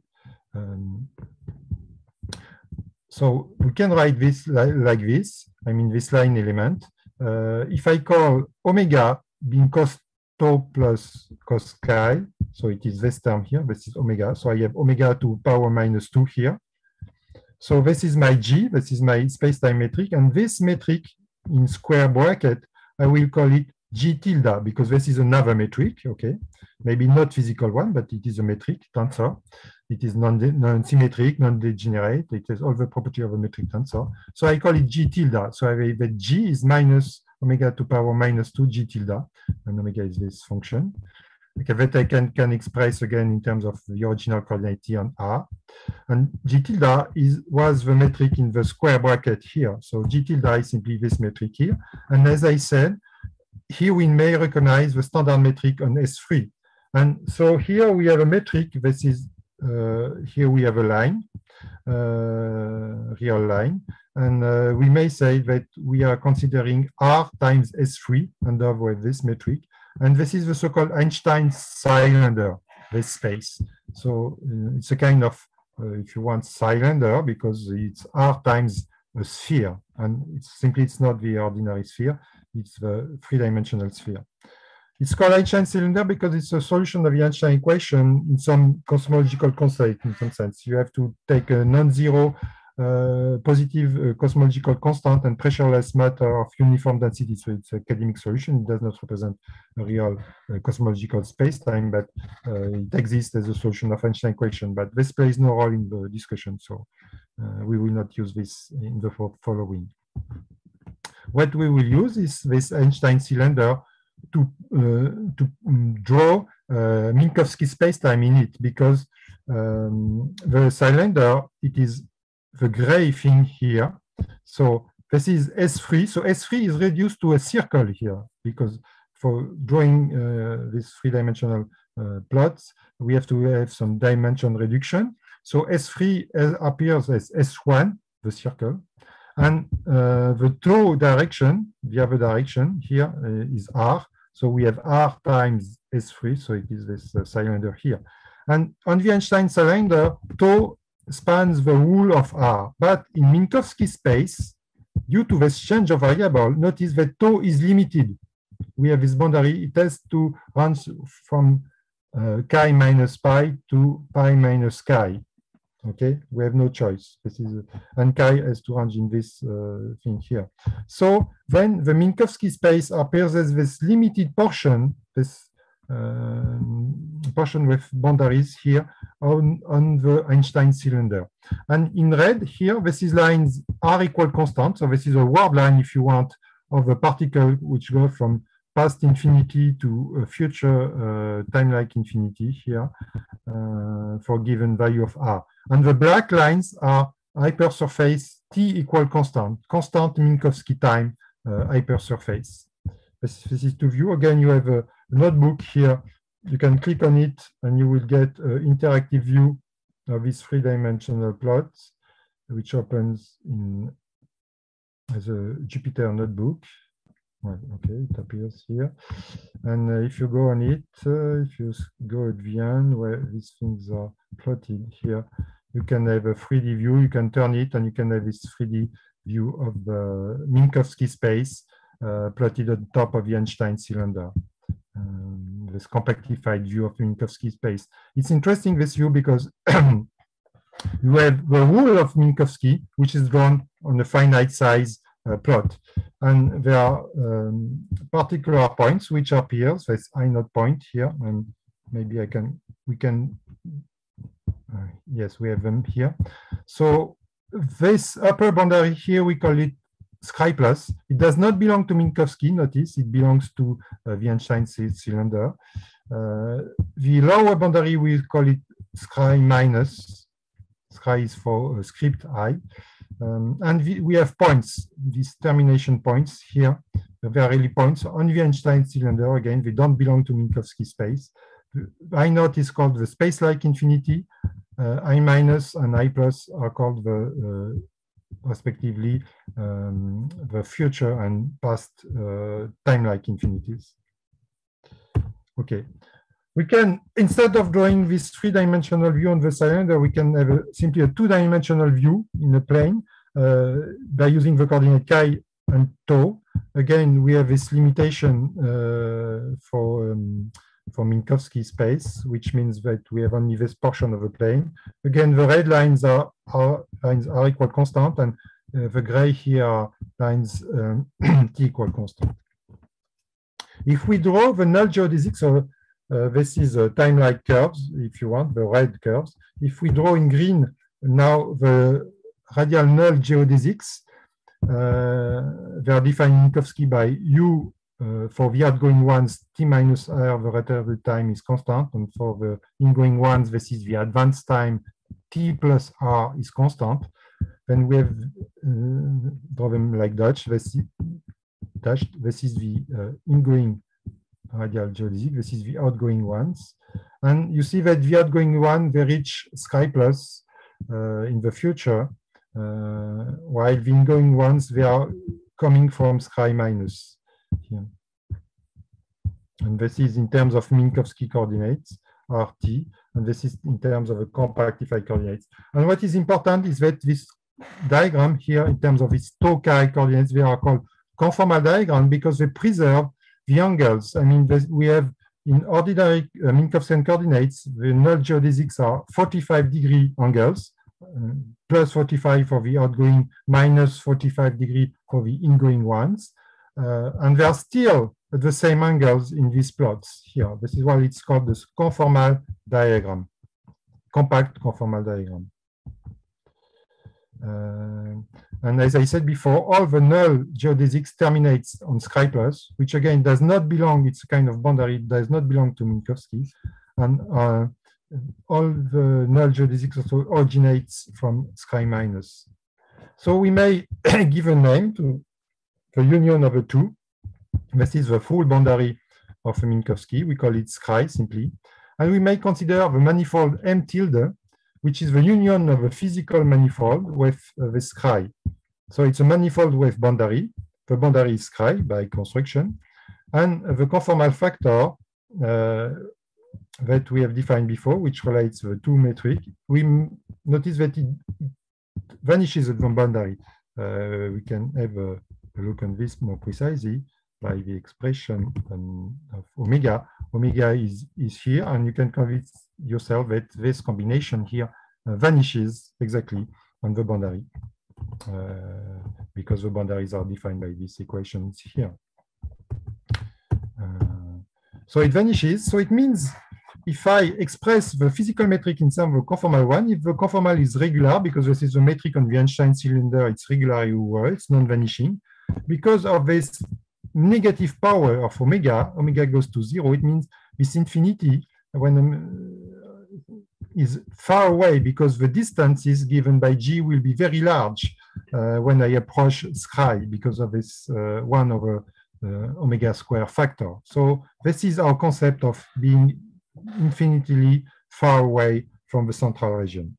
So we can write this like this. I mean, this line element. If I call omega being cos tau plus cos chi, so it is this term here, this is omega. So I have omega to power -2 here. So this is my G, this is my space-time metric. And this metric in square bracket, I will call it G tilde, because this is another metric, okay? Maybe not physical one, but it is a metric tensor. It is non-symmetric, non-degenerate. It has all the property of a metric tensor. So I call it G tilde. So I have that G is minus omega to power -2 G tilde, and omega is this function. Okay, that I can express again in terms of the original coordinate T and R. And G tilde was the metric in the square bracket here. So G tilde is simply this metric here. And as I said, here we may recognize the standard metric on S3. And so here we have a metric. This is, here we have a line, real line. And we may say that we are considering R times S3 under with this metric. And this is the so-called Einstein cylinder, this space. So it's a kind of, if you want, cylinder, because it's R times a sphere. And it's not the ordinary sphere. It's the three-dimensional sphere. It's called Einstein cylinder because it's a solution of the Einstein equation in some cosmological constant, in some sense. You have to take a non-zero positive cosmological constant and pressureless matter of uniform density. So it's an academic solution. It does not represent a real cosmological space-time, but it exists as a solution of Einstein equation. But this plays no role in the discussion. So we will not use this in the following. What we will use is this Einstein cylinder to draw Minkowski spacetime in it, because the cylinder, it is the gray thing here. So this is S3. So S3 is reduced to a circle here, because for drawing these three-dimensional plots, we have to have some dimension reduction. So S3 appears as S1, the circle. And the tau direction, the other direction here is R. So we have R times S3. So it is this cylinder here. And on the Einstein cylinder, tau spans the whole of R. But in Minkowski space, due to this change of variable, notice that tau is limited. We have this boundary. It has to run from chi minus pi to pi minus chi. Okay, we have no choice. This is, and chi has to range in this thing here. So then the Minkowski space appears as this limited portion, this portion with boundaries here on the Einstein cylinder. And in red here, these lines are equal constant. So this is a word line, if you want, of a particle which go from past infinity to a future time-like infinity here for given value of R. And the black lines are hypersurface T equal constant Minkowski time hypersurface. This is to view. Again, you have a notebook here. You can click on it and you will get an interactive view of this three-dimensional plot, which opens in as a Jupyter notebook. Well, okay, it appears here. And if you go on it, if you go at the end where these things are plotted here, you can have a 3D view. You can turn it and you can have this 3D view of the Minkowski space plotted on top of the Einstein cylinder. This compactified view of the Minkowski space. It's interesting, this view, because you have the rule of Minkowski, which is drawn on a finite size plot. And there are particular points which appear. So it's I naught point here, and maybe yes, we have them here. So this upper boundary here, we call it Scri plus. It does not belong to Minkowski, notice, it belongs to the Einstein cylinder. The lower boundary, we call it Scri minus. Scri is for script I. And we have points, these termination points here. They are really points on the Einstein cylinder. Again, they don't belong to Minkowski space. I naught is called the space-like infinity. I minus and I plus are called the respectively the future and past time-like infinities. Okay, we can, instead of drawing this three-dimensional view on the cylinder, we can have simply a two-dimensional view in a plane by using the coordinate chi and tau. Again, we have this limitation for Minkowski space, which means that we have only this portion of the plane. Again, the red lines are equal constant, and the gray here are lines t equal constant. If we draw the null geodesic, so this is time-like curves, if you want, the red curves. If we draw in green now the radial null geodesics, they are defined in Minkowski by U. For the outgoing ones, t minus r, the retarded time is constant, and for the ingoing ones, this is the advanced time, t plus r is constant. Then we have draw them like Dutch. This is the ingoing radial geodesic. This is the outgoing ones, and you see that the outgoing one they reach Scri plus in the future, while the ingoing ones they are coming from Scri minus. Here. And this is in terms of Minkowski coordinates, RT, and this is in terms of a compactified coordinates. And what is important is that this diagram here, in terms of its tau chi coordinates, they are called conformal diagram because they preserve the angles. I mean, we have in ordinary Minkowskian coordinates, the null geodesics are 45-degree angles, plus 45 for the outgoing, minus 45-degree for the ingoing ones. And they are still at the same angles in these plots here. This is why it's called this conformal diagram, compact conformal diagram. And as I said before, all the null geodesics terminates on Scri plus, which again does not belong, it's a kind of boundary, it does not belong to Minkowski. And all the null geodesics also originates from Scri minus. So we may give a name to the union of the two. This is the full boundary of a Minkowski. We call it Scri simply. And we may consider the manifold M tilde, which is the union of a physical manifold with the Scri. So it's a manifold with boundary. The boundary is Scri by construction. And the conformal factor that we have defined before, which relates the two metric, we notice that it vanishes at the boundary. We can have a look on this more precisely by the expression of omega. Omega is here, and you can convince yourself that this combination here vanishes exactly on the boundary because the boundaries are defined by these equations here. So it vanishes. So it means if I express the physical metric in terms of a conformal one, if the conformal is regular, because this is the metric on the Einstein cylinder, it's regular everywhere, it's non-vanishing. Because of this negative power of omega, omega goes to 0, it means this infinity when is far away, because the distances given by G will be very large when I approach Scri because of this 1 over omega square factor. So this is our concept of being infinitely far away from the central region.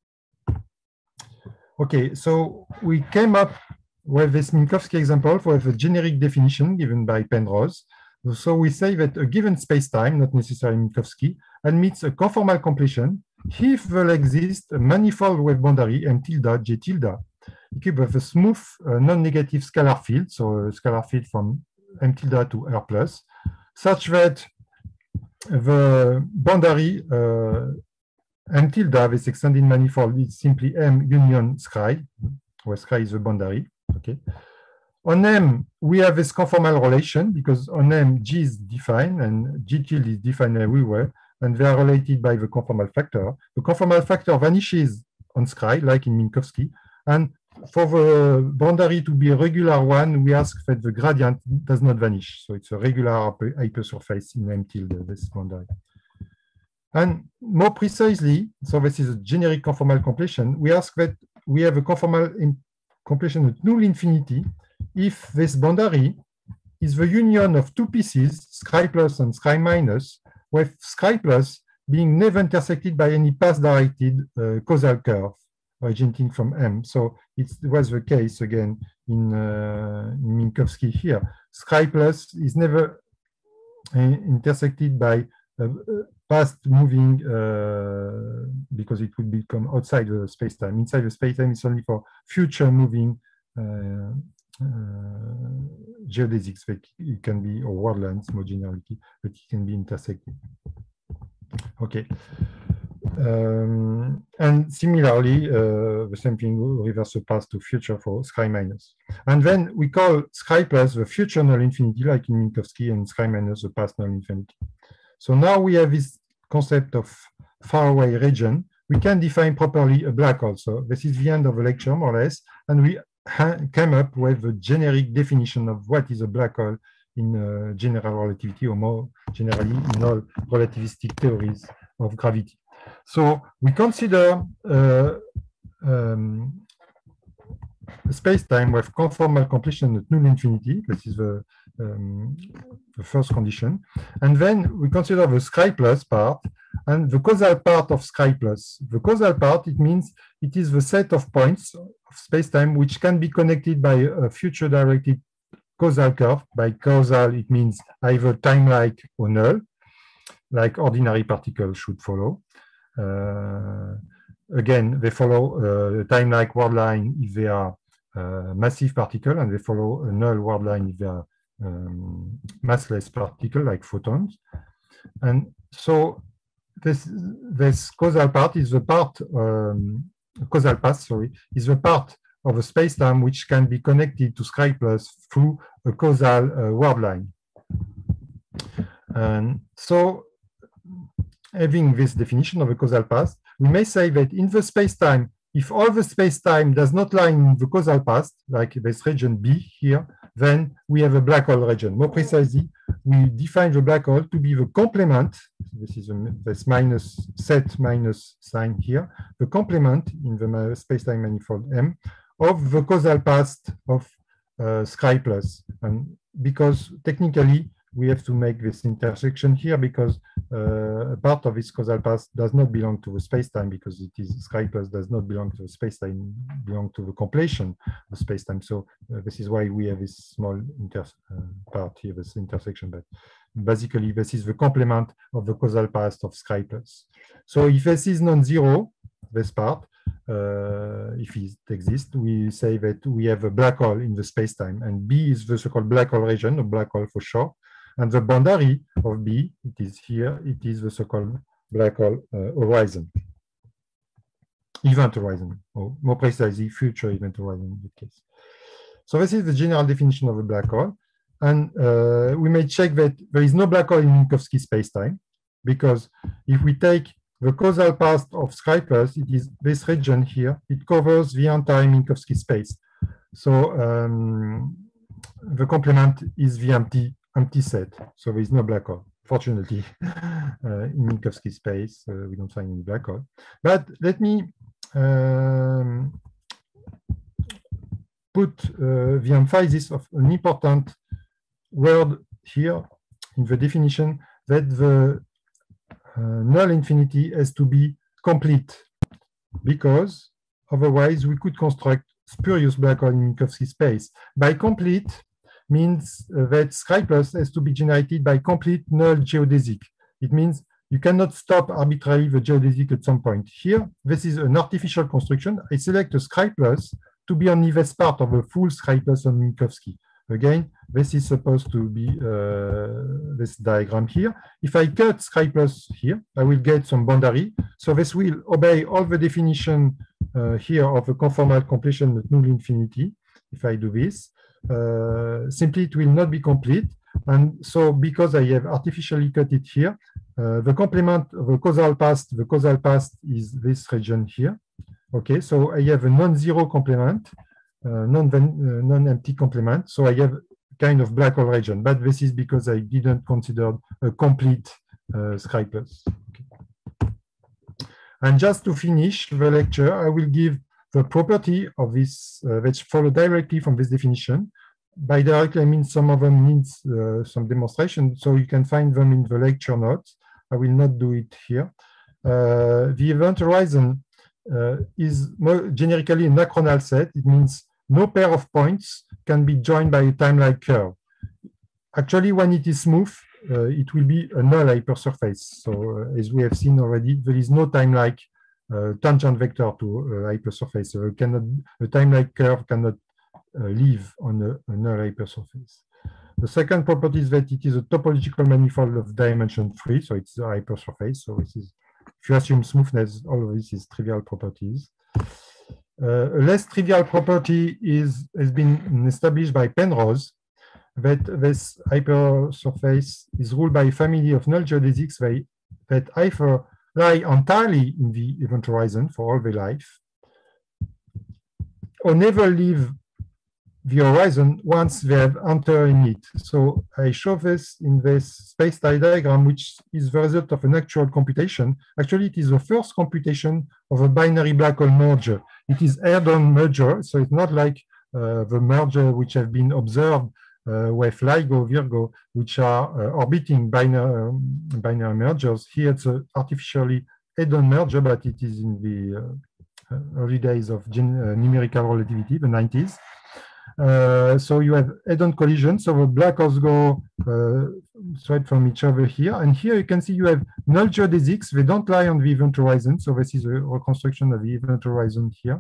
Okay, so we came up with this Minkowski example for the generic definition given by Penrose. So we say that a given spacetime, not necessarily Minkowski, admits a conformal completion if there exists a manifold wave boundary M tilde J tilde equipped with a smooth non-negative scalar field, so a scalar field from M tilde to R plus, such that the boundary M tilde, this extended manifold, is simply M union Scri, where Scri is the boundary. Okay. On M, we have this conformal relation because on M, G is defined and G tilde is defined everywhere, and they are related by the conformal factor. The conformal factor vanishes on Scri, like in Minkowski, and for the boundary to be a regular one, we ask that the gradient does not vanish. So it's a regular hypersurface in M tilde, this boundary. And more precisely, so this is a generic conformal completion, we ask that we have a conformal completion at null infinity if this boundary is the union of two pieces, Scri plus and Scri minus, with Scri plus being never intersected by any path-directed causal curve originating from M. So it was the case again in Minkowski here. Scri plus is never intersected by past moving because it would become outside the spacetime. Inside the spacetime, it's only for future moving geodesics, but it can be, or world lines more generally, but it can be intersected. Okay. And similarly, the same thing will reverse the path to future for Scri minus. And then we call Scri plus the future null infinity, like in Minkowski, and Scri minus the past null infinity. So now we have this concept of faraway region. We can define properly a black hole. So this is the end of the lecture, more or less, and we came up with a generic definition of what is a black hole in general relativity, or more generally in all relativistic theories of gravity. So we consider space-time with conformal completion at null infinity. This is the first condition. And then we consider the Scri plus part and the causal part of Scri plus. The causal part, it means it is the set of points of space-time which can be connected by a future-directed causal curve. By causal, it means either time-like or null, like ordinary particles should follow. Again, they follow a time-like word line if they are massive particle, and they follow a null word line if they are massless particle, like photons. And so this causal part is the part, causal path, sorry, is the part of a space-time which can be connected to Scri plus through a causal word line. And so, having this definition of a causal path, we may say that in the space-time, if all the space-time does not lie in the causal path, like this region B here, then we have a black hole region. More precisely, we define the black hole to be the complement, this is this minus set minus sign here, the complement in the space-time manifold M of the causal path of Scri plus. And because technically, we have to make this intersection here because a part of its causal path does not belong to the spacetime because it is Scri plus does not belong to the spacetime, belong to the completion of spacetime. So this is why we have this small part here, this intersection. But basically, this is the complement of the causal path of Scri plus. So if S is non-zero, this part, if it exists, we say that we have a black hole in the spacetime, and B is the so-called black hole region, or black hole for short. And the boundary of B, it is here, it is the so-called black hole horizon, event horizon, or more precisely, future event horizon in this case. So this is the general definition of a black hole. And we may check that there is no black hole in Minkowski spacetime, because if we take the causal path of Sky Plus, it is this region here. It covers the entire Minkowski space. So the complement is the empty set. So there is no black hole. Fortunately, in Minkowski space, we don't find any black hole. But let me put the emphasis of an important word here in the definition, that the null infinity has to be complete, because otherwise we could construct spurious black hole in Minkowski space. By complete means that Sky Plus has to be generated by complete null geodesic. It means you cannot stop arbitrarily the geodesic at some point. Here, this is an artificial construction. I select a Sky Plus to be only this part of a full Sky Plus on Minkowski. Again, this is supposed to be this diagram here. If I cut Sky Plus here, I will get some boundary. So this will obey all the definition here of a conformal completion at null infinity. If I do this, simply it will not be complete. And so because I have artificially cut it here, the complement of the causal path is this region here. Okay, so I have a non-zero complement, non-empty complement. So I have kind of black hole region, but this is because I didn't consider a complete Sky Plus. Okay. And just to finish the lecture, I will give the property of this, which follow directly from this definition. By directly, I mean some of them needs some demonstration, so you can find them in the lecture notes. I will not do it here. The event horizon is generically a nachronal set. It means no pair of points can be joined by a time-like curve. Actually, when it is smooth, it will be a null hypersurface. So as we have seen already, there is no time-like tangent vector to hypersurface. So a time-like curve cannot live on a null hypersurface. The second property is that it is a topological manifold of dimension 3, so it's a hypersurface. So this is, if you assume smoothness, all of this is trivial properties. A less trivial property has been established by Penrose, that this hypersurface is ruled by a family of null geodesics that either lie entirely in the event horizon for all their life, or never leave the horizon once they have entered in it. So I show this in this space-time diagram, which is the result of an actual computation. Actually, it is the first computation of a binary black hole merger. It is head-on merger, so it's not like the merger which have been observed with LIGO, Virgo, which are orbiting binary mergers. Here it's an artificially head-on merger, but it is in the early days of numerical relativity, the 90s. So you have head-on collision. So the black holes go straight from each other here. And here you can see you have null geodesics. They don't lie on the event horizon. So this is a reconstruction of the event horizon here.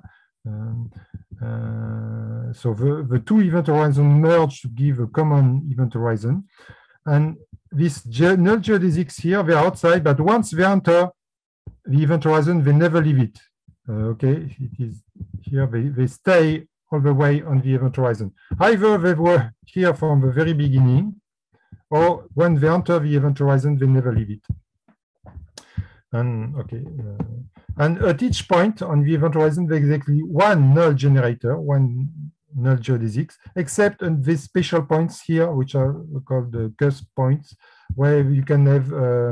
So the two event horizons merge to give a common event horizon. And these null geodesics here, they're outside, but once they enter the event horizon, they never leave it. Okay, it is here, they stay all the way on the event horizon. Either they were here from the very beginning, or when they enter the event horizon, they never leave it. And okay, and at each point on the event horizon, there's exactly one null generator, one null geodesics, except on these special points here, which are called the cusp points, where you can have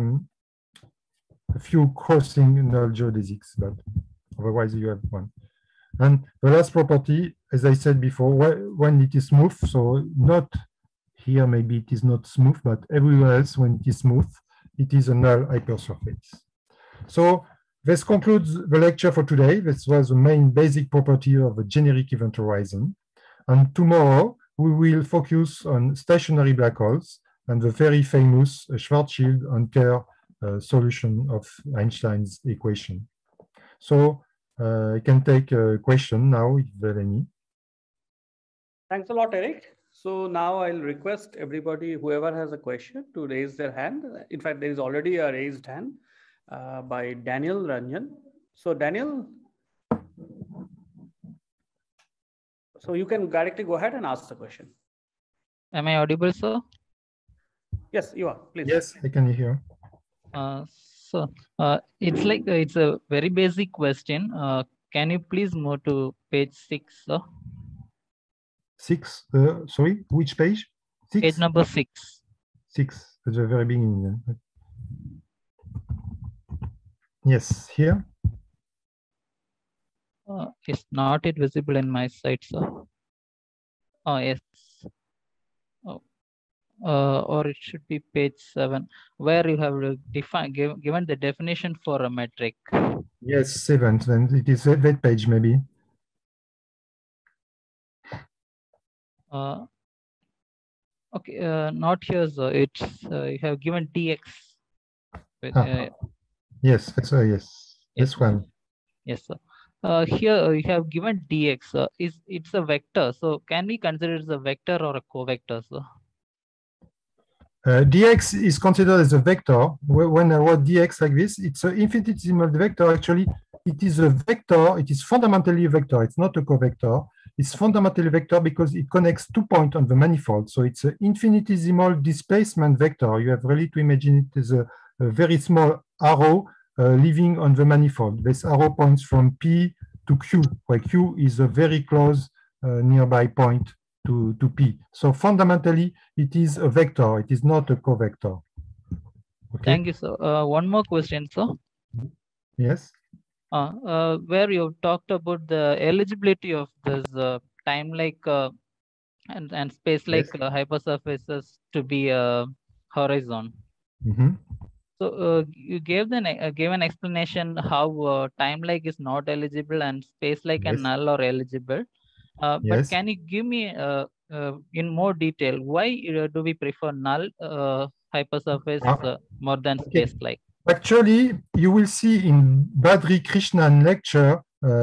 a few crossing null geodesics, but otherwise you have one. And the last property, as I said before, when it is smooth, so not here, maybe it is not smooth, but everywhere else, when it is smooth, it is a null hypersurface. So this concludes the lecture for today. This was the main basic property of a generic event horizon. And tomorrow, we will focus on stationary black holes and the very famous Schwarzschild and Kerr solution of Einstein's equation. So I can take a question now, if there are any. Thanks a lot, Eric. So now I'll request everybody, whoever has a question, to raise their hand. In fact, there is already a raised hand by Daniel Ranjan. So Daniel, so you can directly go ahead and ask the question. Am I audible, sir? Yes, you are. Please. Yes, I can hear. So it's like it's a very basic question. Can you please move to page 6, sir? 6, sorry, which page? 6? Page number 6. 6, at the very beginning. Yes, here. It's not yet visible in my side, sir. Oh, yes. Oh. Or it should be page 7, where you have defined given the definition for a metric. Yes, 7. Then it is that page, maybe. Okay, not here, sir. It's you have given dx. Yes, that's yes. Yes, This one. Yes, sir. Here you have given dx. It's a vector. So can we consider it as a vector or a covector, sir? Dx is considered as a vector. When I wrote dx like this, it's an infinitesimal vector. Actually, it is a vector. It is fundamentally a vector. It's not a covector. It's fundamentally a vector because it connects 2 points on the manifold. So it's an infinitesimal displacement vector. You have really to imagine it as a very small arrow living on the manifold. This arrow points from P to Q, where Q is a very close nearby point to P. So fundamentally, it is a vector. It is not a covector. Okay. Thank you, sir. One more question, sir. Yes. Where you talked about the eligibility of this time-like and space-like hypersurfaces to be a horizon. Mm-hmm. So you gave an explanation how time-like is not eligible and space-like and null are eligible. But can you give me in more detail why do we prefer null hypersurface more than space-like? Actually, you will see in Badri Krishnan lecture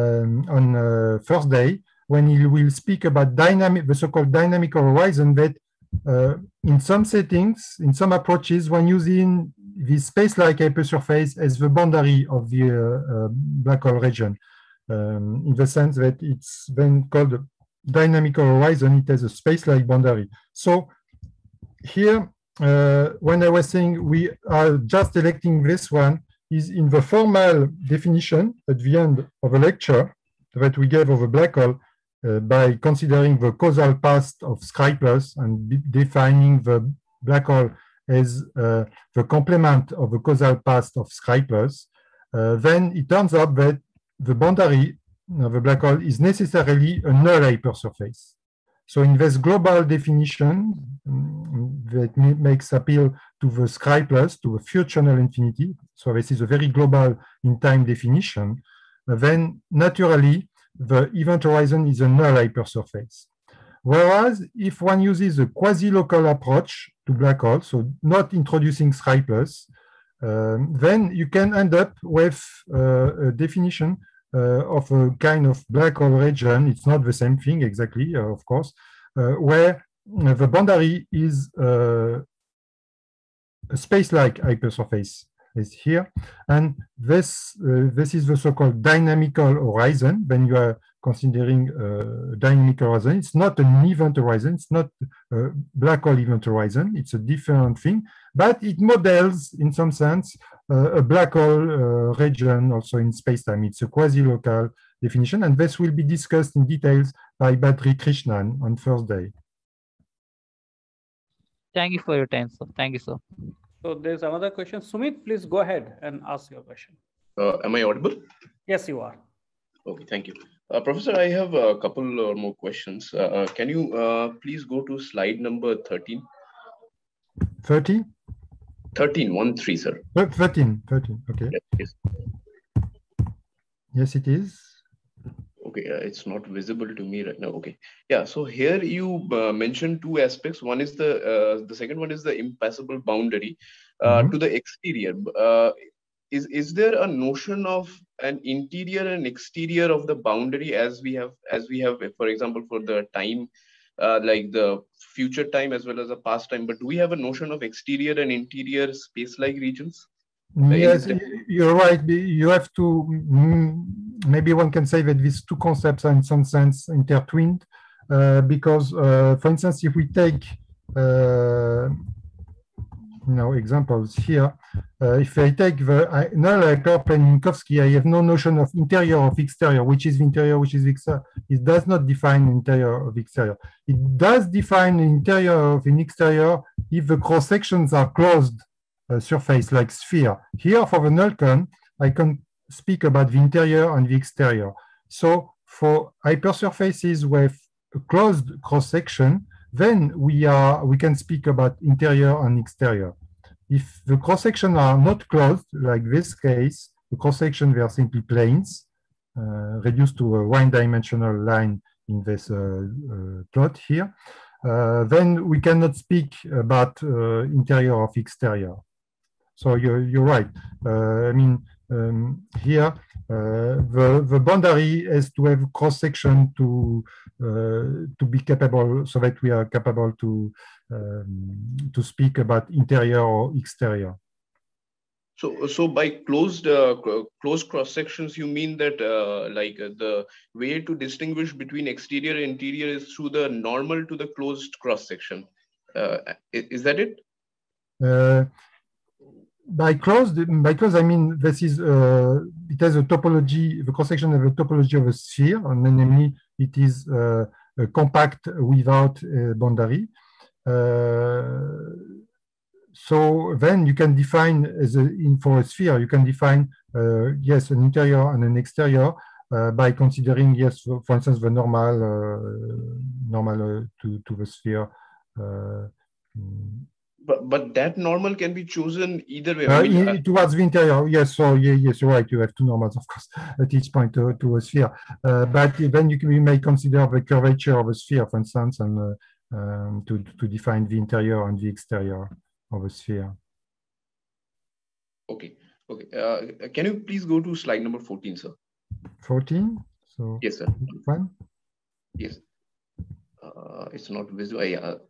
on Thursday when he will speak about the so-called dynamical horizon, that in some settings, in some approaches, when using the space-like hypersurface as the boundary of the black hole region, in the sense that it's then called a dynamical horizon, it has a space-like boundary. So here, when I was saying we are just electing this one, is in the formal definition at the end of a lecture that we gave of a black hole by considering the causal path of Scribus and defining the black hole as the complement of the causal path of Scribus, then it turns out that the boundary of the black hole is necessarily a null hypersurface. So in this global definition that makes appeal to the Scribus, to the future null infinity, so this is a very global in time definition, then naturally the event horizon is a null hypersurface. Whereas if one uses a quasi-local approach to black holes, so not introducing Scribus, then you can end up with a definition of a kind of black hole region. It's not the same thing exactly, of course, where the boundary is a space-like hypersurface is here, and this is the so-called dynamical horizon. When you are considering a dynamical horizon, it's not an event horizon, it's not a black hole event horizon, it's a different thing, but it models in some sense a black hole region also in space-time. It's a quasi-local definition, and this will be discussed in details by Badri Krishnan on Thursday. Thank you for your time, sir. Thank you, sir. So there's another question. Sumit, please go ahead and ask your question. Am I audible? Yes, you are. Okay, thank you. Professor, I have a couple more questions. Can you please go to slide number 13? 30? 13, 13, sir. 13, okay. Yes. Yes, it is. Okay, it's not visible to me right now. Okay, yeah. So here you mentioned two aspects. One is the second one is the impassable boundary to the exterior. Is there a notion of an interior and exterior of the boundary as we have, for example, for the time, like the future time as well as the past time? But do we have a notion of exterior and interior space-like regions? Yes, you're right. You have to, maybe one can say that these two concepts are in some sense intertwined, because, for instance, if we take examples here. If I take the null Minkowski, I have no notion of interior of exterior, which is the interior, which is the exterior. It does not define interior of exterior. It does define the interior of an exterior if the cross sections are closed surface like sphere. Here for the null con, I can speak about the interior and the exterior. So for hypersurfaces with a closed cross section, then we can speak about interior and exterior. If the cross sections are not closed, like this case, the cross section they are simply planes, reduced to a one-dimensional line in this plot here, then we cannot speak about interior of exterior. So you're right. I mean, here the boundary is to have cross section to be capable, so that we are capable to speak about interior or exterior. So by closed cross sections, you mean that the way to distinguish between exterior and interior is through the normal to the closed cross section? Is that it? By closed, I mean this is it has a topology. The cross section has a topology of a sphere, and namely it is compact without a boundary. So then you can define for a sphere, you can define yes, an interior and an exterior by considering, yes, for instance, the normal to the sphere. But that normal can be chosen either way. Towards the interior, yes. So yes, you're right. You have two normals, of course, at each point to a sphere. But then you may consider the curvature of a sphere, for instance, and to define the interior and the exterior of a sphere. Okay. Can you please go to slide number 14, sir? 14. So yes, sir. One. Yes. It's not visible.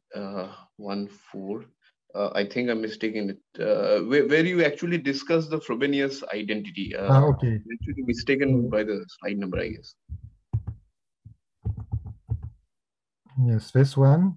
1.4. I think I'm mistaken it. Where you actually discuss the Frobenius identity. Okay. Actually mistaken by the slide number, I guess. Yes, this one.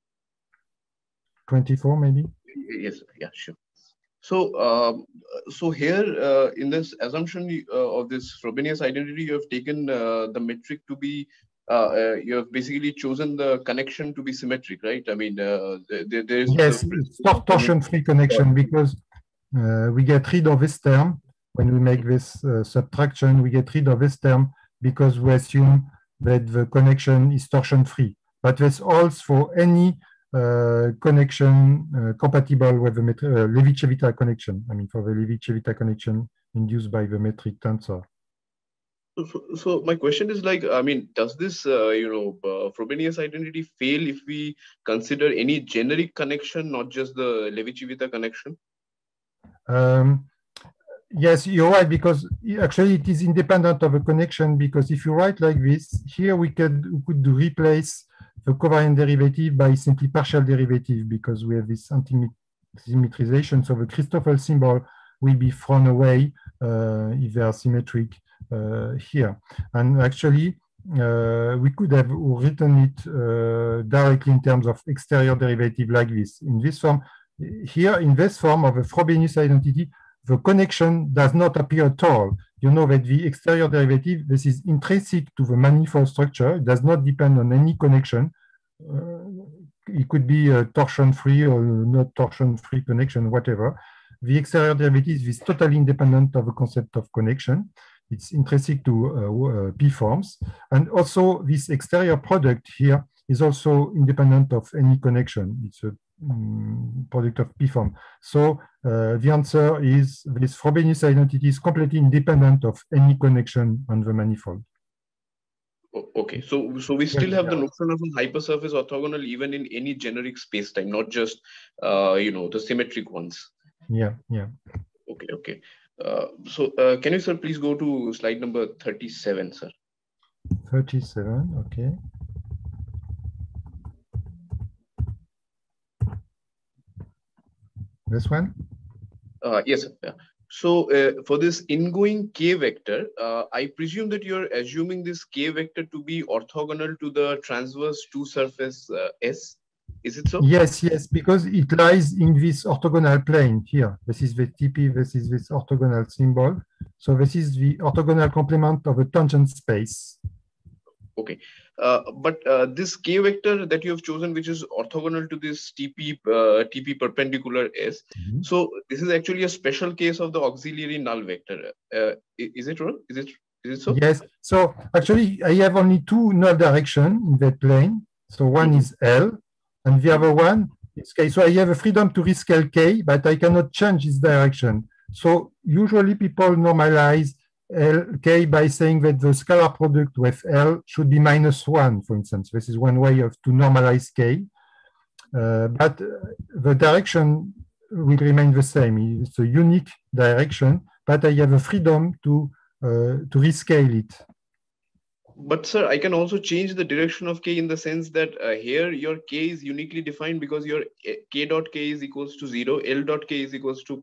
24, maybe. Yes. Yeah. Sure. So, so here in this assumption of this Frobenius identity, you have taken the metric to be. You have basically chosen the connection to be symmetric, right? I mean, there is yes, torsion-free connection, because we get rid of this term when we make this subtraction. We get rid of this term because we assume that the connection is torsion-free. But this holds for any connection compatible with the Levi-Civita connection. I mean, for the Levi-Civita connection induced by the metric tensor. So my question is like, I mean, does this, Frobenius identity fail if we consider any generic connection, not just the Levi-Civita connection? Yes, you're right, because actually it is independent of a connection, because if you write like this, here we could replace the covariant derivative by simply partial derivative, because we have this anti-symmetrization. So the Christoffel symbol will be thrown away if they are symmetric here. And actually, we could have written it directly in terms of exterior derivative like this. In this form, here in this form of a Frobenius identity, the connection does not appear at all. You know that the exterior derivative, this is intrinsic to the manifold structure. It does not depend on any connection. It could be a torsion-free or not torsion-free connection, whatever. The exterior derivative is totally independent of the concept of connection. It's intrinsic to P forms. And also this exterior product here is also independent of any connection. It's a product of P form. So the answer is this Frobenius identity is completely independent of any connection on the manifold. Okay, so we still have the notion of a hypersurface orthogonal even in any generic spacetime, not just the symmetric ones. Yeah. Okay. So can you, sir, please go to slide number 37, sir? 37, okay. This one? Yes, sir. Yeah. So for this ingoing K vector, I presume that you're assuming this K vector to be orthogonal to the transverse two surface S? Is it so? Yes, yes, because it lies in this orthogonal plane here. This is the TP, this is this orthogonal symbol. So this is the orthogonal complement of a tangent space. Okay, but this k vector that you have chosen, which is orthogonal to this TP perpendicular S, so this is actually a special case of the auxiliary null vector. Is it wrong? Is it so? Yes. So actually, I have only two null direction in that plane. So one is L, and the other one is K. So I have a freedom to rescale K, but I cannot change its direction. So usually people normalize K by saying that the scalar product with L should be -1, for instance. This is one way to normalize K. But the direction will remain the same. It's a unique direction, but I have a freedom to rescale it. But sir, I can also change the direction of K in the sense that here your K is uniquely defined because your K dot K is equals to 0, L dot K is equals to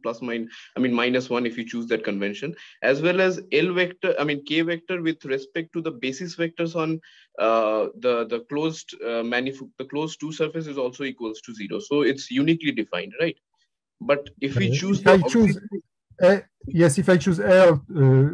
-1 if you choose that convention, as well as L vector, K vector with respect to the basis vectors on the closed the closed two surface is also equals to 0. So it's uniquely defined, right? But if we choose yes, if I choose L,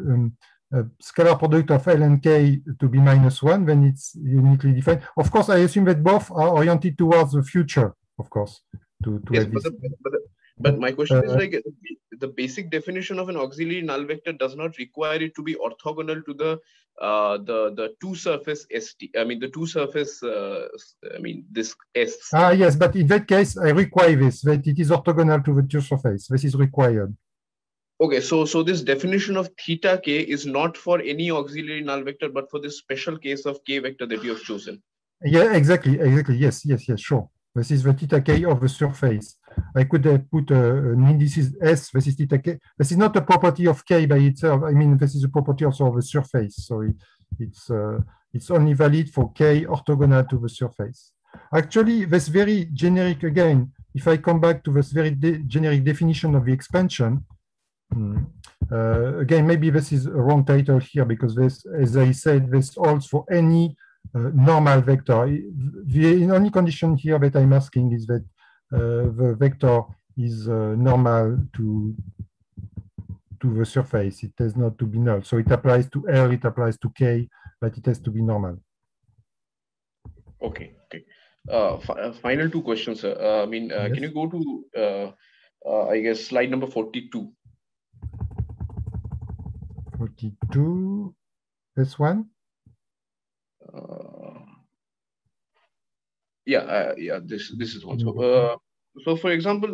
scalar product of L and K to be -1, then it's uniquely defined. Of course, I assume that both are oriented towards the future, of course. Yes, but my question is like the basic definition of an auxiliary null vector does not require it to be orthogonal to the two surface ST. The two surface. This S. Yes, but in that case, I require this that it is orthogonal to the two surface. This is required. Okay, so this definition of theta k is not for any auxiliary null vector, but for this special case of k vector that you have chosen. Yeah, exactly. Yes, sure. This is the theta k of the surface. I could put an indices S. This is theta k. This is not a property of k by itself. This is a property also of the surface. So it's only valid for k orthogonal to the surface. Actually, this very generic again. If I come back to this very generic definition of the expansion. Again, maybe this is a wrong title here because this, as I said, this holds for any normal vector. The only condition here that I'm asking is that the vector is normal to the surface. It has not to be null. So it applies to L, it applies to K, but it has to be normal. Okay. Final two questions, sir. Yes. Can you go to, I guess, slide number 42? 42, this one? This is one. So for example,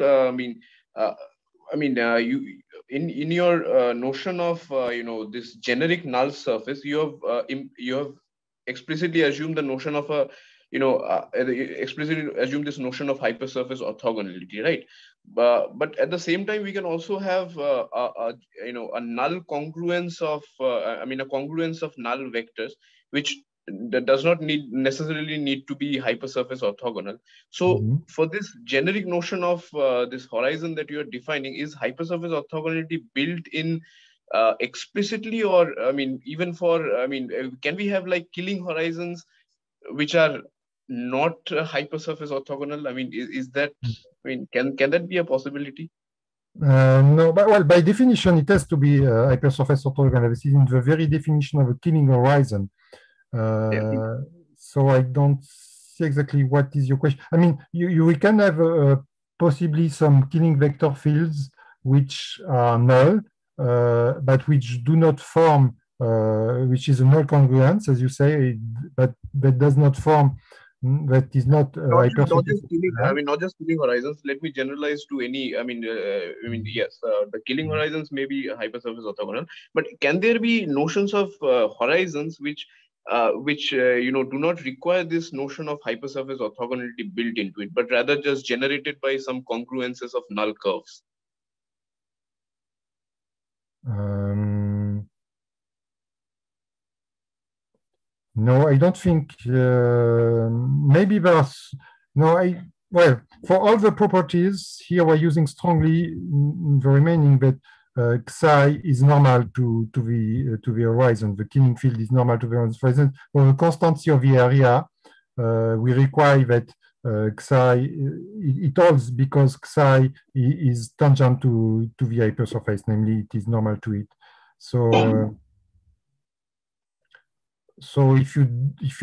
you in your notion of this generic null surface, you have explicitly assumed the notion of explicitly assume this notion of hypersurface orthogonality, right? But at the same time, we can also have a null congruence of a congruence of null vectors, which does not necessarily need to be hypersurface orthogonal. So for this generic notion of this horizon that you are defining, is hypersurface orthogonality built in explicitly, or even for can we have like killing horizons which are not hypersurface orthogonal? Is that can that be a possibility? No, but well, by definition, it has to be hypersurface orthogonal. This is in the very definition of a killing horizon. So I don't see exactly what is your question. We can have possibly some killing vector fields which are null, but which do not form, which is a null congruence, as you say, but that does not form. That is not not just killing horizons. Let me generalize to any. Yes, the killing horizons may be hypersurface orthogonal, but can there be notions of horizons which do not require this notion of hypersurface orthogonality built into it, but rather just generated by some congruences of null curves? No, I don't think. Maybe there's well, for all the properties here, we're using strongly the remaining that Xi is normal to the horizon. The killing field is normal to the horizon. For example, for the constancy of the area, we require that Xi, it holds because Xi is tangent to the hypersurface, namely it is normal to it. So so if you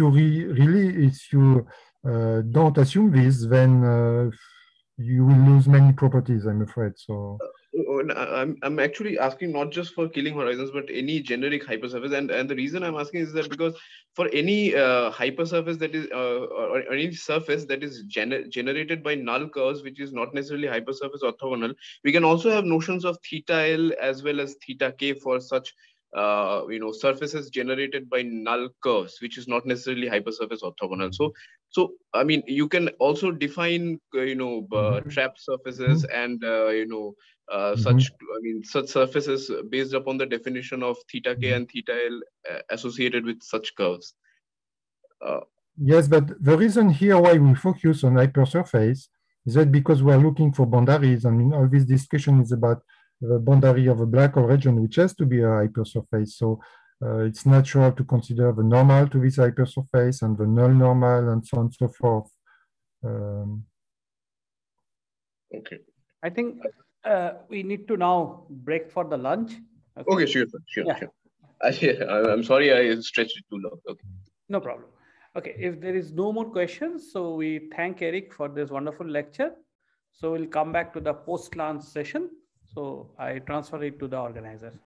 don't assume this, then you will lose many properties, I'm afraid. So I'm actually asking not just for Killing Horizons, but any generic hypersurface. And the reason I'm asking is that because for any hypersurface that is or any surface that is generated by null curves, which is not necessarily hypersurface orthogonal, we can also have notions of theta L as well as theta K for such surfaces generated by null curves, which is not necessarily hypersurface orthogonal. So I mean, you can also define trap surfaces and such surfaces based upon the definition of theta K and theta L associated with such curves. Yes, but the reason here why we focus on hypersurface is that because we are looking for boundaries. I mean, all this discussion is about the boundary of a black hole region, which has to be a hypersurface. So it's natural to consider the normal to this hypersurface and the null normal and so on and so forth. Okay. I think we need to now break for the lunch. Okay, sure. I'm sorry I stretched it too long. Okay. No problem. Okay, if there is no more questions, so we thank Eric for this wonderful lecture. So we'll come back to the post-lunch session. So I transfer it to the organizer.